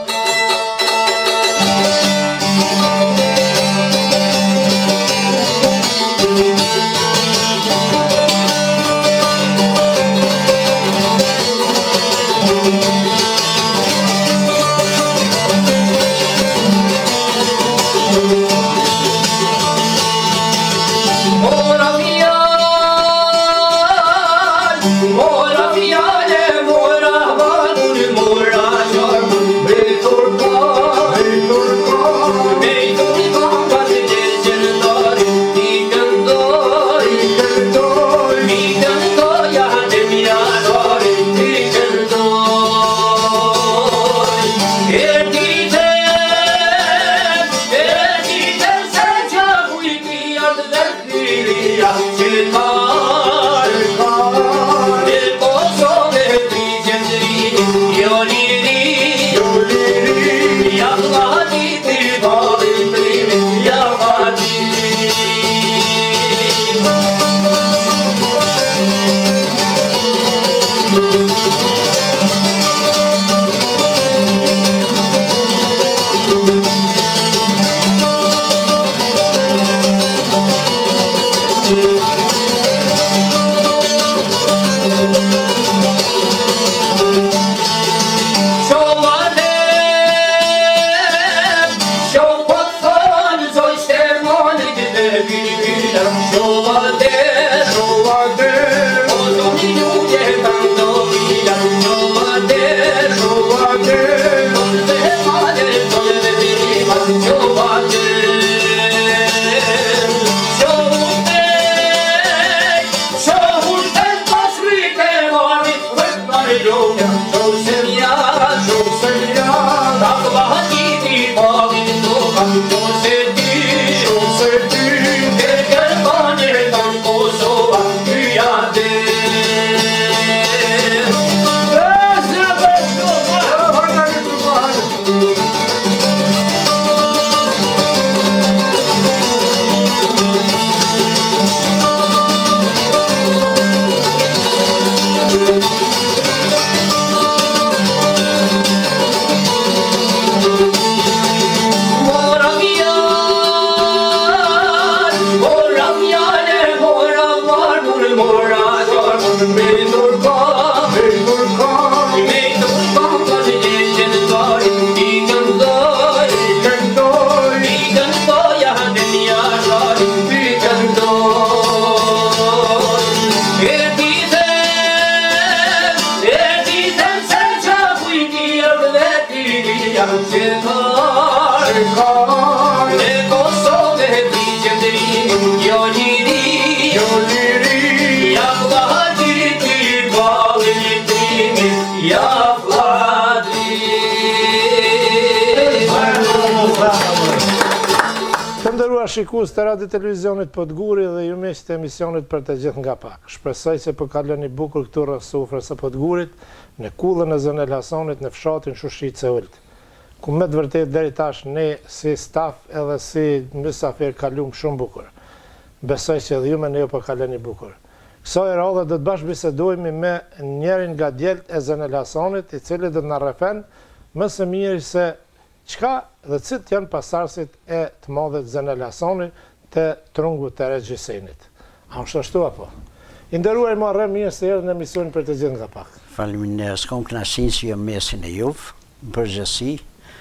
Shikues të radio televizionit Podguri dhe ju miq të emisionit për të gjithë nga pak. Shpresoj se po kaloni bukur këtu rreth sofrës së Podgurit, në kullën e Zanelasonit në fshatin Shushicë e Ult. Ku me të vërtet deri tash ne si staf edhe si mysafir kalum shumë bukur. Besoj që edhe ju me ne po kaloni bukur. Kësaj radhe do të bashkëbisedojmë me njërin nga djelët e Zanelasonit, i cili do të na rrefen më së miri se çka dhe cilët janë pasardhësit e të madhët Zanelasonit të trungut të Erez Hysenit. A është ashtu apo? I nderuar marrë mirë se erdhën në emisionin për të gjithë nga pak. Faleminderit, s'kam kënaqësinë që jam mesin e juve, në përgjithësi.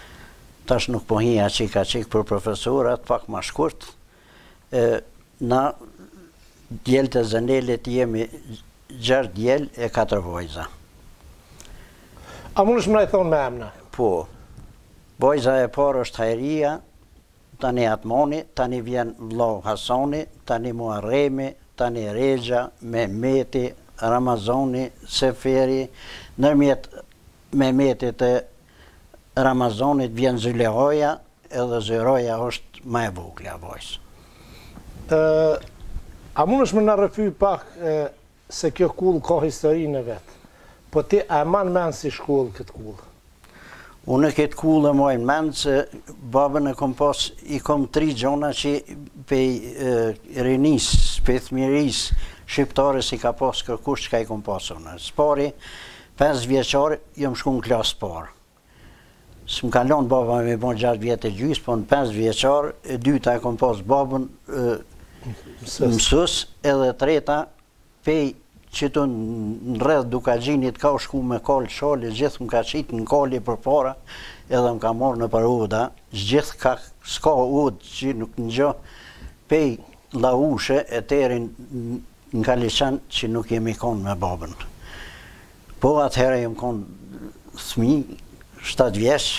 Tash nuk po hija çik për profesorat, pak më shkurt. Na djelët e Zanelit jemi 6 djelë e 4 vojza. A mundesh më i thonë me emra? Po. Vojza e parë është Hajria, tani Atmoni, tani vjen vllau Hasani, tani Muharremi, tani Rexha, Mehmeti, Ramazani, Seferi, nërmjet Mehmetit e Ramazanit vjen Zylehoja, edhe Zylehoja është më e vogla vojzë. A mundesh më na rrëfy pak se kjo kull ka historinë e vetë. Po ti a man men si shkollë këtë kull? Unë këtë kull e mojnë men se babën e kom pas, i kom 3 gjona që pej rinis, pej thmiris, shqiptarës i ka pas kërkush që ka i kom pas unë. Spari, 5 vjeqare, jam shku në klasë parë. Së më kalon baba me bon 6 vjetë e gjysë, po në 5 vjeqare, e dyta e kom pas babën mësus, edhe treta, pej që të në rrëdhë Dukagjinit ka shku me kalë shali, gjithë më ka qitë në kalli për para, edhe më ka morë në për uda, gjithë ka s'ka udë që nuk në gjë, pej la ushe e terin në Kaliqan që nuk jemi konë me babën. Po atëherë jem konë thmi, 7 vjeç,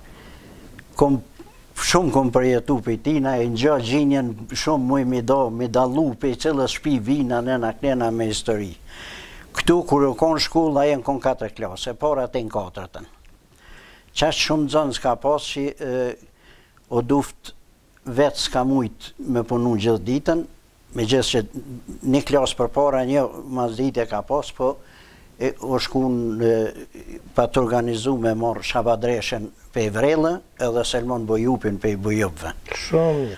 shumë kom përjetu për tina, e në gjë gjinjen shumë muj mi dalu për cilës shpi vina nëna kënena me histori. Këtu kur u konë shkulla jenë konë 4 klasë, e para të në 4-tën. Qashtë shumë zonë s'ka pas që o duft vetë s'ka mujtë me punu gjithë ditën, me gjithë që një klasë për para një mas ditë e ka pas, po o shkun pa të organizu me morë shabadreshen pe Vrellë edhe Selmon Bojupin pe Bojupve. Shumë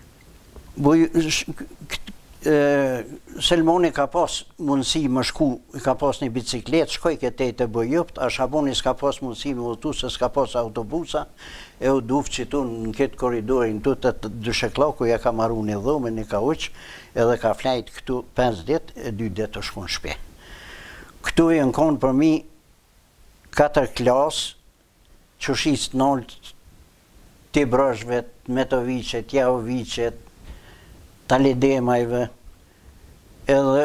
Selmoni ka pas mundësi më shku, ka pas një biciklet, shkoj këtë të Bojupt, a Shaboni s'ka pas mundësi më utu se s'ka pas autobusa, e u duf që tu në këtë koridorin tu të dysheklaku ja ka maru një dhume, një ka uq, edhe ka flajt këtu 5 dit, e 2 dit të shku në shpe. Këtu e në konë për mi 4 klasë, që shqisë nëllë të brëshve, Metovicet, Javovicet, Talidemajve, edhe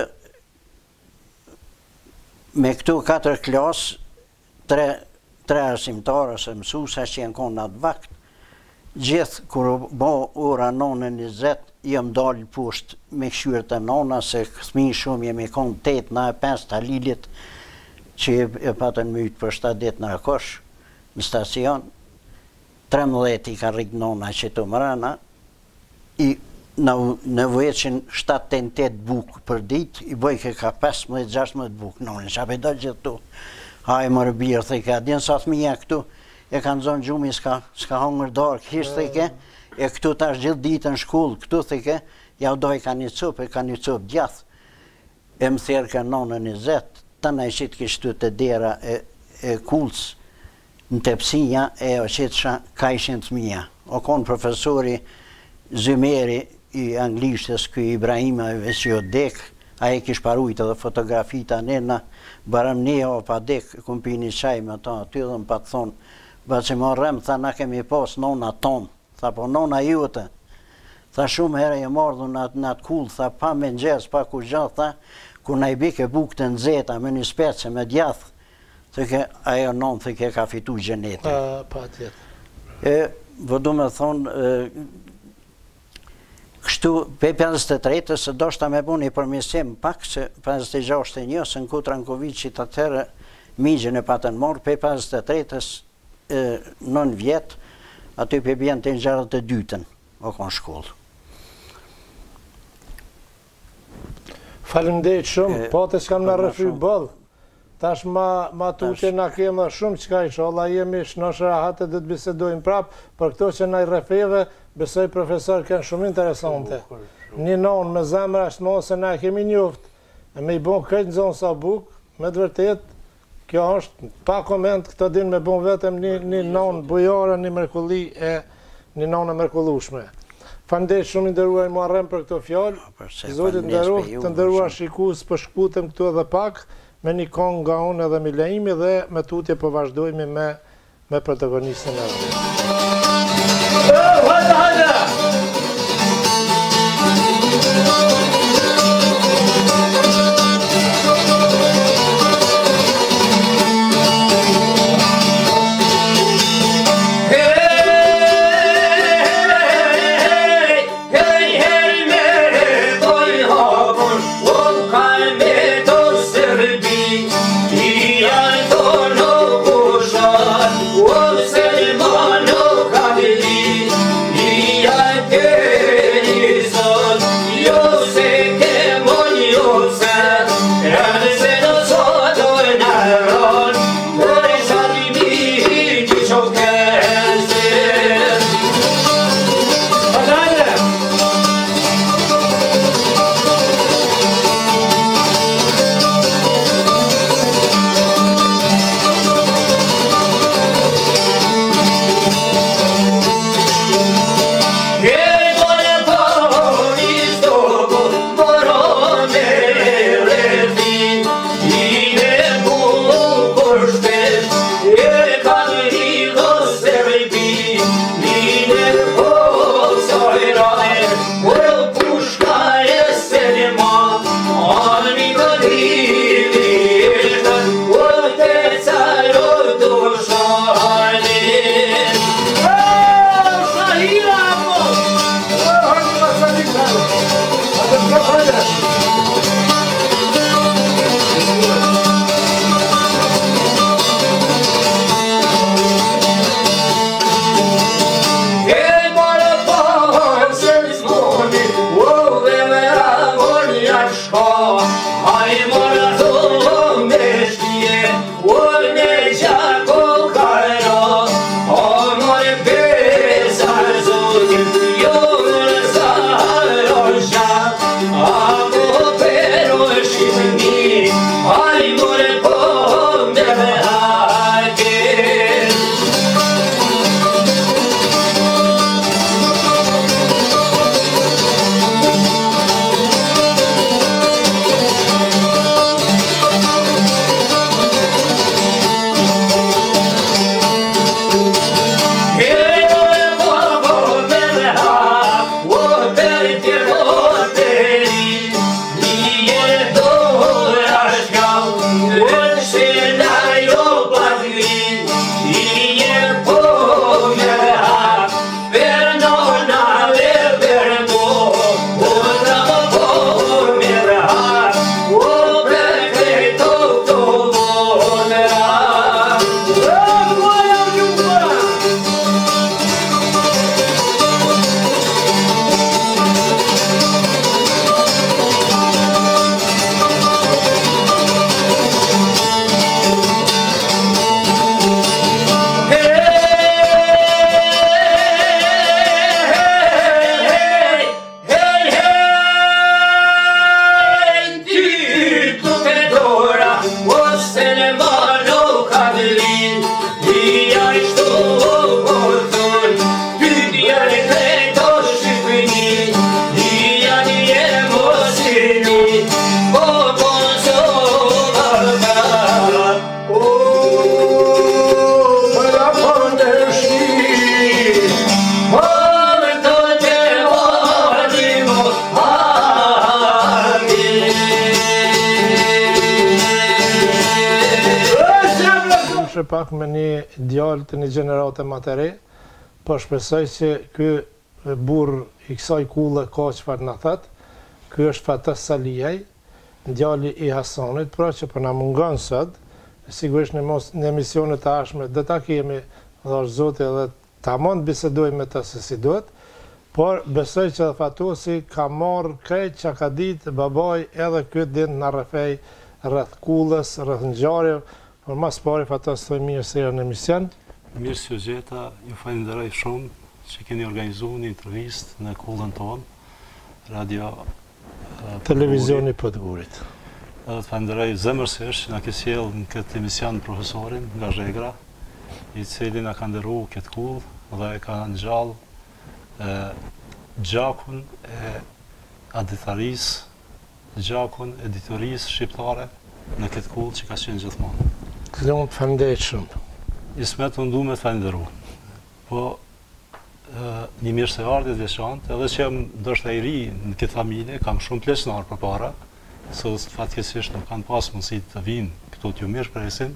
me këtu 4 klasë, 3 arsimtarë ose mësusa që janë konë atë vakt, gjithë kërë bo ora 9:20, jam dalë poshtë me këshyrë të nona, se këthmi shumë jemi konë 8 na e 5 talilit, që e patën mytë për 7 dit në akosh, në stacion, 13 i ka rikë nona që të mërana, i në vëqin 7-8 bukë për dit, i bëjke ka 15-16 bukë nonin, që apë i do gjithë tu. Hajë më rëbirë, thike, a dinë sa thmija këtu, e kanë zonë gjumi s'ka hongër darë, kishë thike, e këtu tash gjithë ditë në shkullë, këtu thike, ja u doj ka një cupë djathë, e më thjerë ka 9:20, të në i qitë kishtu të dera e kulës në tepsinja, e o qitë ka ishin të mija. O konë profesori Zymeri i anglishtës, këj Ibrahima që o dekë, a e kish parujt edhe fotografita nëna, barëm një o pa dekë, këm pi një qaj me ta aty dhe më pa të thonë, ba që më rrem, tha na kemi pas nona tonë, tha po nona jute, tha shumë herë e mardhu në atë kullë, tha pa me nxes, pa ku gjatë, tha, kur na i bike bukë të nëzeta me një spece me djathë, thëke ajo nonë thëke ka fitu gjenetin. Pa tjetë. E vëdu me thonë, kështu, pe 53, se do shta me bu një përmjesim pak, se 56 se në ku Trankovicit atëherë migjën e patën morë, pe 53, 9 vjetë, aty pe bjen të njërët e dytën, o konë shkollë. Faleminderit shumë, po të s'kam në rëfy bëllë, tash ma tutje na kemë shumë qëka isha, Allah jemi shnoshë rahate dhe të bisedojmë prapë, për këto që na i rëfeve, besoj profesor kënë shumë interesante. Një nonë me zemra është mos se na kemi njoftë, e me i bon këtë në zonë sa bukë, me të vërtet, kjo është pa koment, këto din me bon vetëm një nonë bujare, një mërkulli e një nonë e mërkullushme. Faleminderit shumë i nderuar i Muharrem për këto fjalë. Zotit nderoft, të nderuar shikues, po shkputem këtu edhe pak me një këngë nga unë edhe Milaimi dhe me tutje po vazhdojmë me protagonistin e vet. Yeah. Pak me një djalë të një gjenerate më të re, po shpresoj që ky burr i kësaj kulle ka çfarë na thot. Ky është Fatas Salijaj, djali i Hasanit, pra që po na mungon sot, sigurisht në emisionet e ardhshme do ta kemi, thash Zoti, edhe tamam bisedojmë me ta se si duhet, por besoj që Fatusi ka marrë krejt që ka ditë babaj edhe këtë ditë në rrefej rreth kullës, rreth ngjarjeve. Por mas pari Fatas thoi mirë se janë në emision. Mirë si u gjeta, ju falenderoj shumë që keni organizuar një intervistë në kullën tonë, radio televizioni Podgurit. Edhe të falenderoj zemërsisht që na ke sjellë në këtë emision profesorin nga Zhegra, i cili na ka nderuar këtë kullë dhe ka ngjall gjakun e aditarisë, gjakun e editorisë shqiptare në këtë kullë që ka qenë gjithmonë. Dhe unë të falenderoj shumë. Ismet unë du me të falenderu. Po, një mirëseardhje të veçantë, edhe që jam ndoshta i ri në këtë familje, kam shumë pleqnar përpara, se fatkeqësisht nuk kanë pas mundësi të vinë këtu t'ju mirëpresin.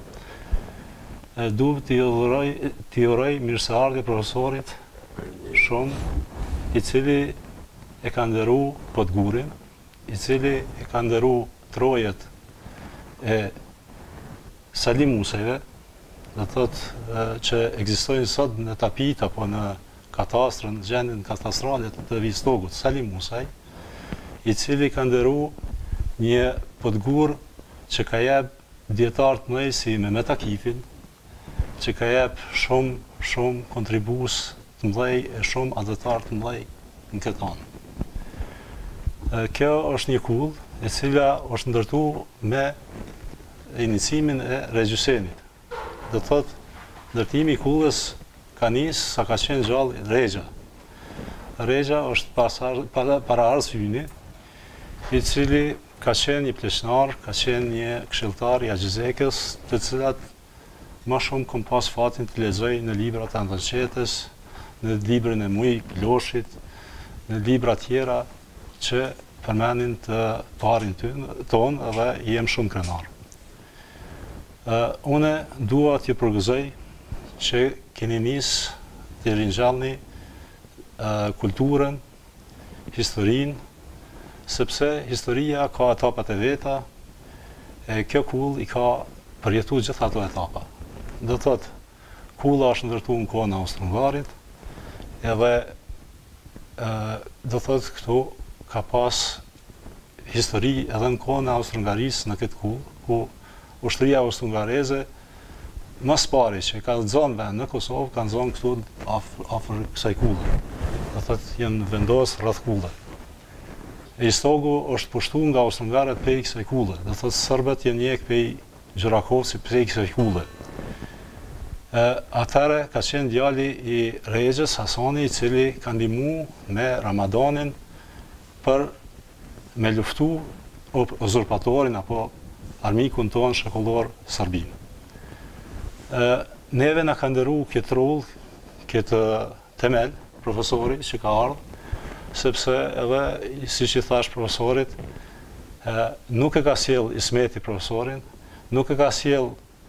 Du t'i uroj mirëseardhje profesorit shumë, i cili e ka nderu Podgurin, i cili e ka nderu trojet e Salim Musajve, dhe thotë që ekzistojnë sot në tapit apo në katastrën, gjendjen katastralet të Vistogut, Salim Musaj, i cili ka nderu një Podgur që ka jep dietar të mëdhenj si Mehmet Akifin, që ka jep shumë kontribus të mëdhenj e shumë adhetar të mëdhenj në këtë anë. Kjo është një kullë e cila është ndërtuar me inicimin e regjusenit. Dhe thot, ndërtimi i kullës ka nisë sa ka qenë gjallë Regja. Regja është para arsyni, i cili ka qenë një pleqnar, ka qenë një këshilltar i Agjizekës, të cilat më shumë kom pas fatin të lexoj në librat e Antarqetës, në librin e Muj Loshit, në libra tjera që përmenin të parin tonë dhe jem shumë krenar. Une dua t'ju përgëzoj që keni nisë të ringjallni kulturën, historinë, sepse historia ka etapat e veta, e kjo kull i ka përjetu gjitha ato etapa. Do thot, kulla është ndërtuar në kohën e Austro-Hungarit, edhe do thot këtu ka pas histori edhe në kohën e Austro-Hungarisë në këtë kohë, ku ushtria austro-hungareze më së pari që ka zonë vend në Kosovë, kanë zonë këtu afër kësaj kulle. Do thotë janë vendosur rreth kulle. Istogu është pushtu nga austro-hungarët prej kësaj kulle. Do thotë serbët janë njek prej Gjerakovci prej kësaj kulle. Atëre ka qenë djali i Regjës Hasani, i cili ka ndihmu me Ramadanin për me luftu uzurpatorin apo armikun tonë shekullor Serbin. Neve na ka ndëru këtë rol, këtë temel, profesori që ka ardhë, sepse edhe, si që thash profesorit, nuk e ka sjell Ismeti profesorin, nuk e ka sjell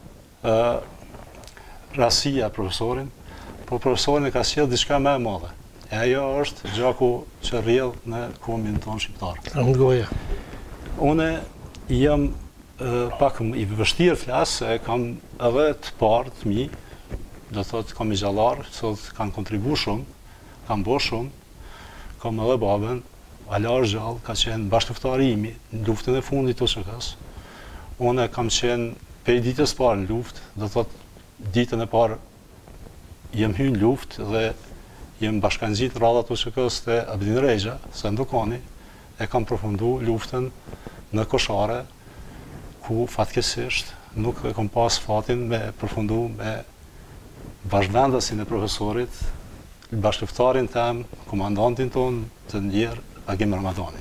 Rasia profesorin, por profesorin e ka sjell diçka më e madhe. E ajo është gjaku që rrjedh në kombin tonë shqiptar. Une jam pak i vështirë flas, se kam edhe të parë të mi, do thotë kam i gjallarë, sot kanë kontribu shumë, kanë bo shumë, kam edhe babën, Alar Gjallë, ka qenë bashkëftari imi në luftën e fundit të OSHK-s. Une kam qenë prej ditës parë në luftë, do thotë ditën e parë jem hynë luftë dhe jem bashkangjit radhat OSHK-s të Abdin Rejgja, se ndokoni, e kam përfundu luftën në Koshare, ku fatkesisht nuk e kom pas fatin me përfundu me bashkëvendasin e profesorit, bashkëftarin tem, komandantin ton të ndjerë, Agim Ramadanin.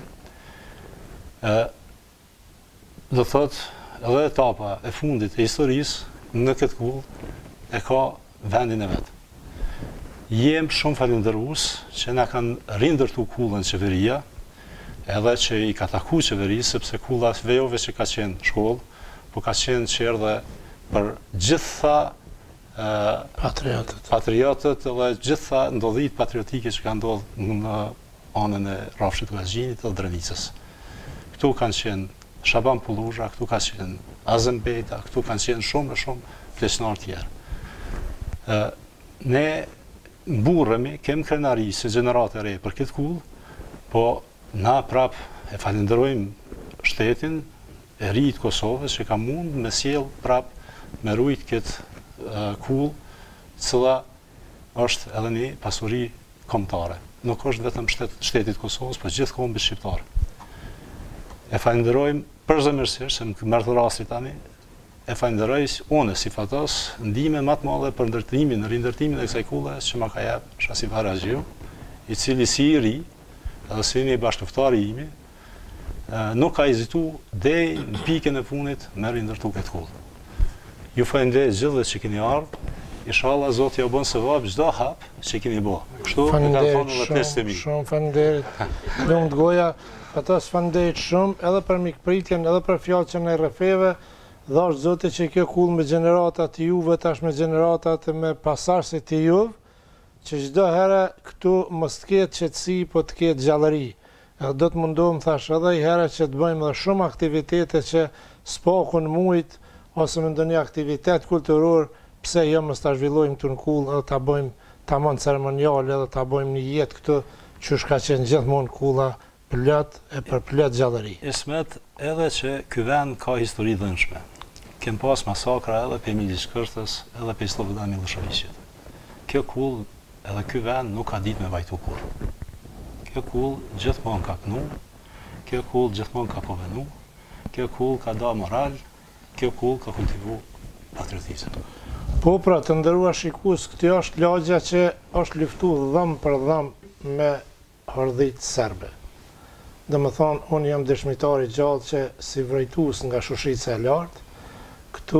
Do thot, edhe etapa e fundit e historisë në këtë kull e ka vendin e vetë. Jem shumë falenderues që na kanë rindërtu kullën qeveria, edhe që i ka taku qeveri, sepse kulla vejove që ka qenë shkollë, po ka qenë qërë dhe për gjitha patriotët dhe gjitha ndodhit patriotike që ka ndodhë në anën e Rafshit Gazgjinit dhe Drenicës. Këtu kanë qenë Shaban Pulluzha, këtu ka qenë Azem Beta, këtu kanë qenë shumë e shumë pleqnar tjerë. Ne mburremi, kem krenari se gjenerate re për këtë kull, po na prap e falenderojmë shtetin e ri të Kosovës që ka mund me sjell prap me rujt këtë kull, cila është edhe një pasuri kombëtare. Nuk është vetëm shtetit Kosovës, por gjithë kombit shqiptar. E falenderojmë përzemërsisht, se më merr rasti tani, e falenderoj unë si fatos ndihme më të madhe për rindërtimin e kësaj kulle që ma ka jep Shasifar Haxhiu, i cili si i ri, edhe si një bashkëftari imi, nuk ka hezitu deri në pikën e fundit me rindërtu këtë kullë. Ju falenderoj gjithë dhe që keni ardhur. Inshallah Zoti ja bën sevap çdo hap që keni bë. Kështu e ka thonë edhe testimi. Shumë faleminderit. Lund goja, fatos faleminderit shumë edhe për mikpritjen, edhe për fjalët që na rrefeve. Dhash Zoti që kjo kull me gjeneratat të juve, tash me gjeneratat me pasardhësit të juve, që çdo herë këtu mos të ketë qetësi, po të ketë gjallëri. Do të mundohem thash edhe herë që të bëjmë edhe shumë aktivitete që s'pakun mujt ose me ndonjë aktivitet kulturor, pse jo mos ta zhvillojmë këtu në kull, edhe ta bëjmë tamam ceremonial, edhe ta bëjmë një jetë këtu që ka qenë gjithmonë kulla plot e për plot gjallëri. Ismet, edhe që ky vend ka histori dhënshme. Kem pas masakra edhe pe Emili Shkërtës, edhe pe Slobodan Miloševićit. Kjo kull, edhe ky vend nuk ka ditë me vajtu kur. Kjo kull gjithmonë ka kënu, kjo kull gjithmonë ka povenu, kjo kull ka da moral, kjo kull ka kultivu patriotizëm. Po pra të ndërua shikues, kjo është lagja që është luftu dhëm për dhëm me hordhit serbe. Dhe më thonë, unë jam dëshmitari gjallë që si vrejtus nga Shushica e lartë, këtu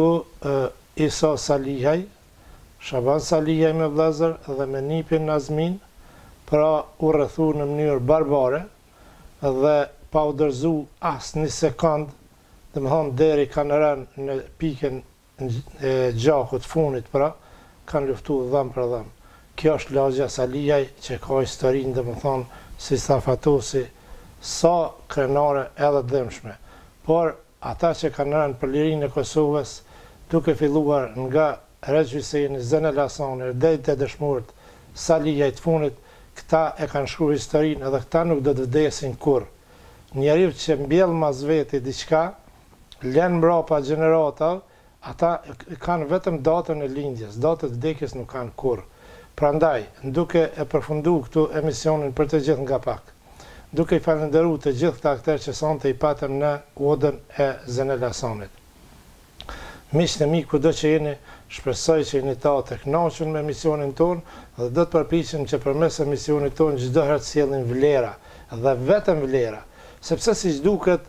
Isa Salihaj, Shaban Salihaj me vlezër dhe me Nipin Nazmin, pra u rrethu në mënyrë barbare dhe pa u dërzu as një sekund, dhe më thonë deri kanë rënë në pikën e gjakut funit, pra kanë luftu dhëm për dhëm. Kjo është lagja Salihaj që ka historinë, dhe më thonë, si sa fatosi, sa krenare edhe dëmshme. Por ata që kanë rënë për lirinë e Kosovës, duke filluar nga Regjviseni, Zenel Hasani, deri te dëshmorët Salihaj të funit, këta e kanë shkruar historinë edhe këta nuk do të vdesin kur. njeriu që mbjell mas veti diçka, len mbrapa gjenerata, ata kanë vetëm datën e lindjes, datët vdekjes nuk kanë kur. Prandaj, duke e përfundu këtu emisionin për të gjithë nga pak, duke i falenderu të gjithë të akter që sonte i patëm në udhën e Zenel Hasanit. Miqtë e mi, kudo që jeni, shpresoj që jeni ta të kënaqur me emisionin tonë dhe do të përpiqem që përmes emisionit tonë çdo herë të sjellin vlera dhe vetëm vlera, sepse siç duket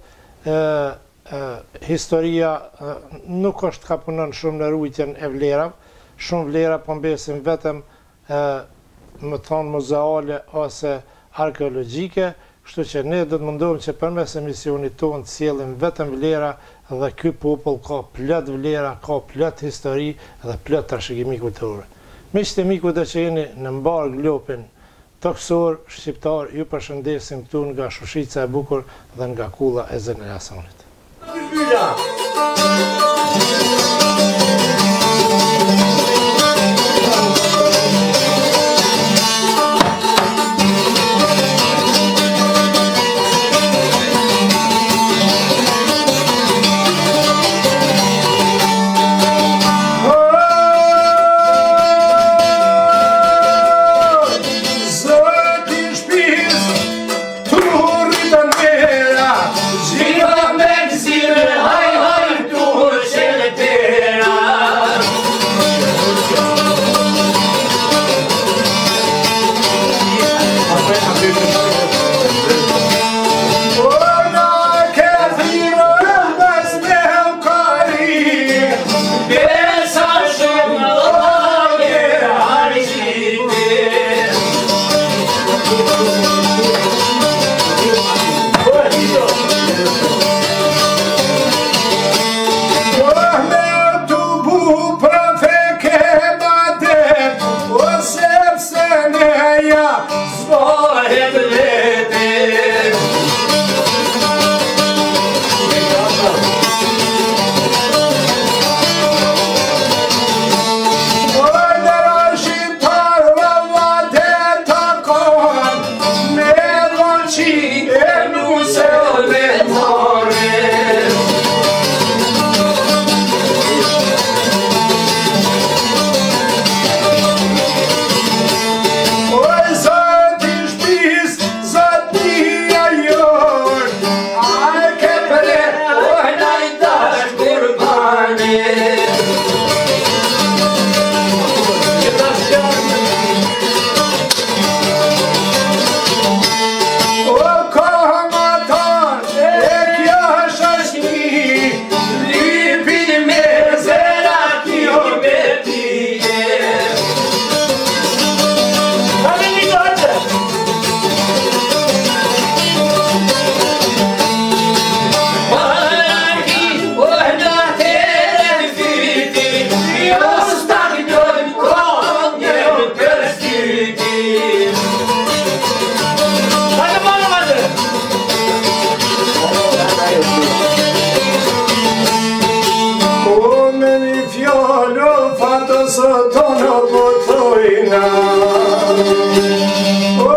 historia nuk është ka punon shumë në rujtjen e vlerave, shumë vlera po mbesin vetëm më thonë muzeale ose arkeologjike, kështu që ne do të mundohem që përmes emisionit tonë të sjellim vetëm vlera dhe ky popull ka plot vlera, ka plot histori dhe plot trashëgimi kulturore. Miqtë e mi, kudo që jeni në mbar glopin toksor shqiptar, ju përshëndesim këtu nga Shushica e bukur dhe nga kulla e Zenel Hasanit.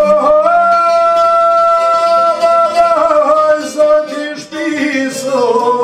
Zoti shpiso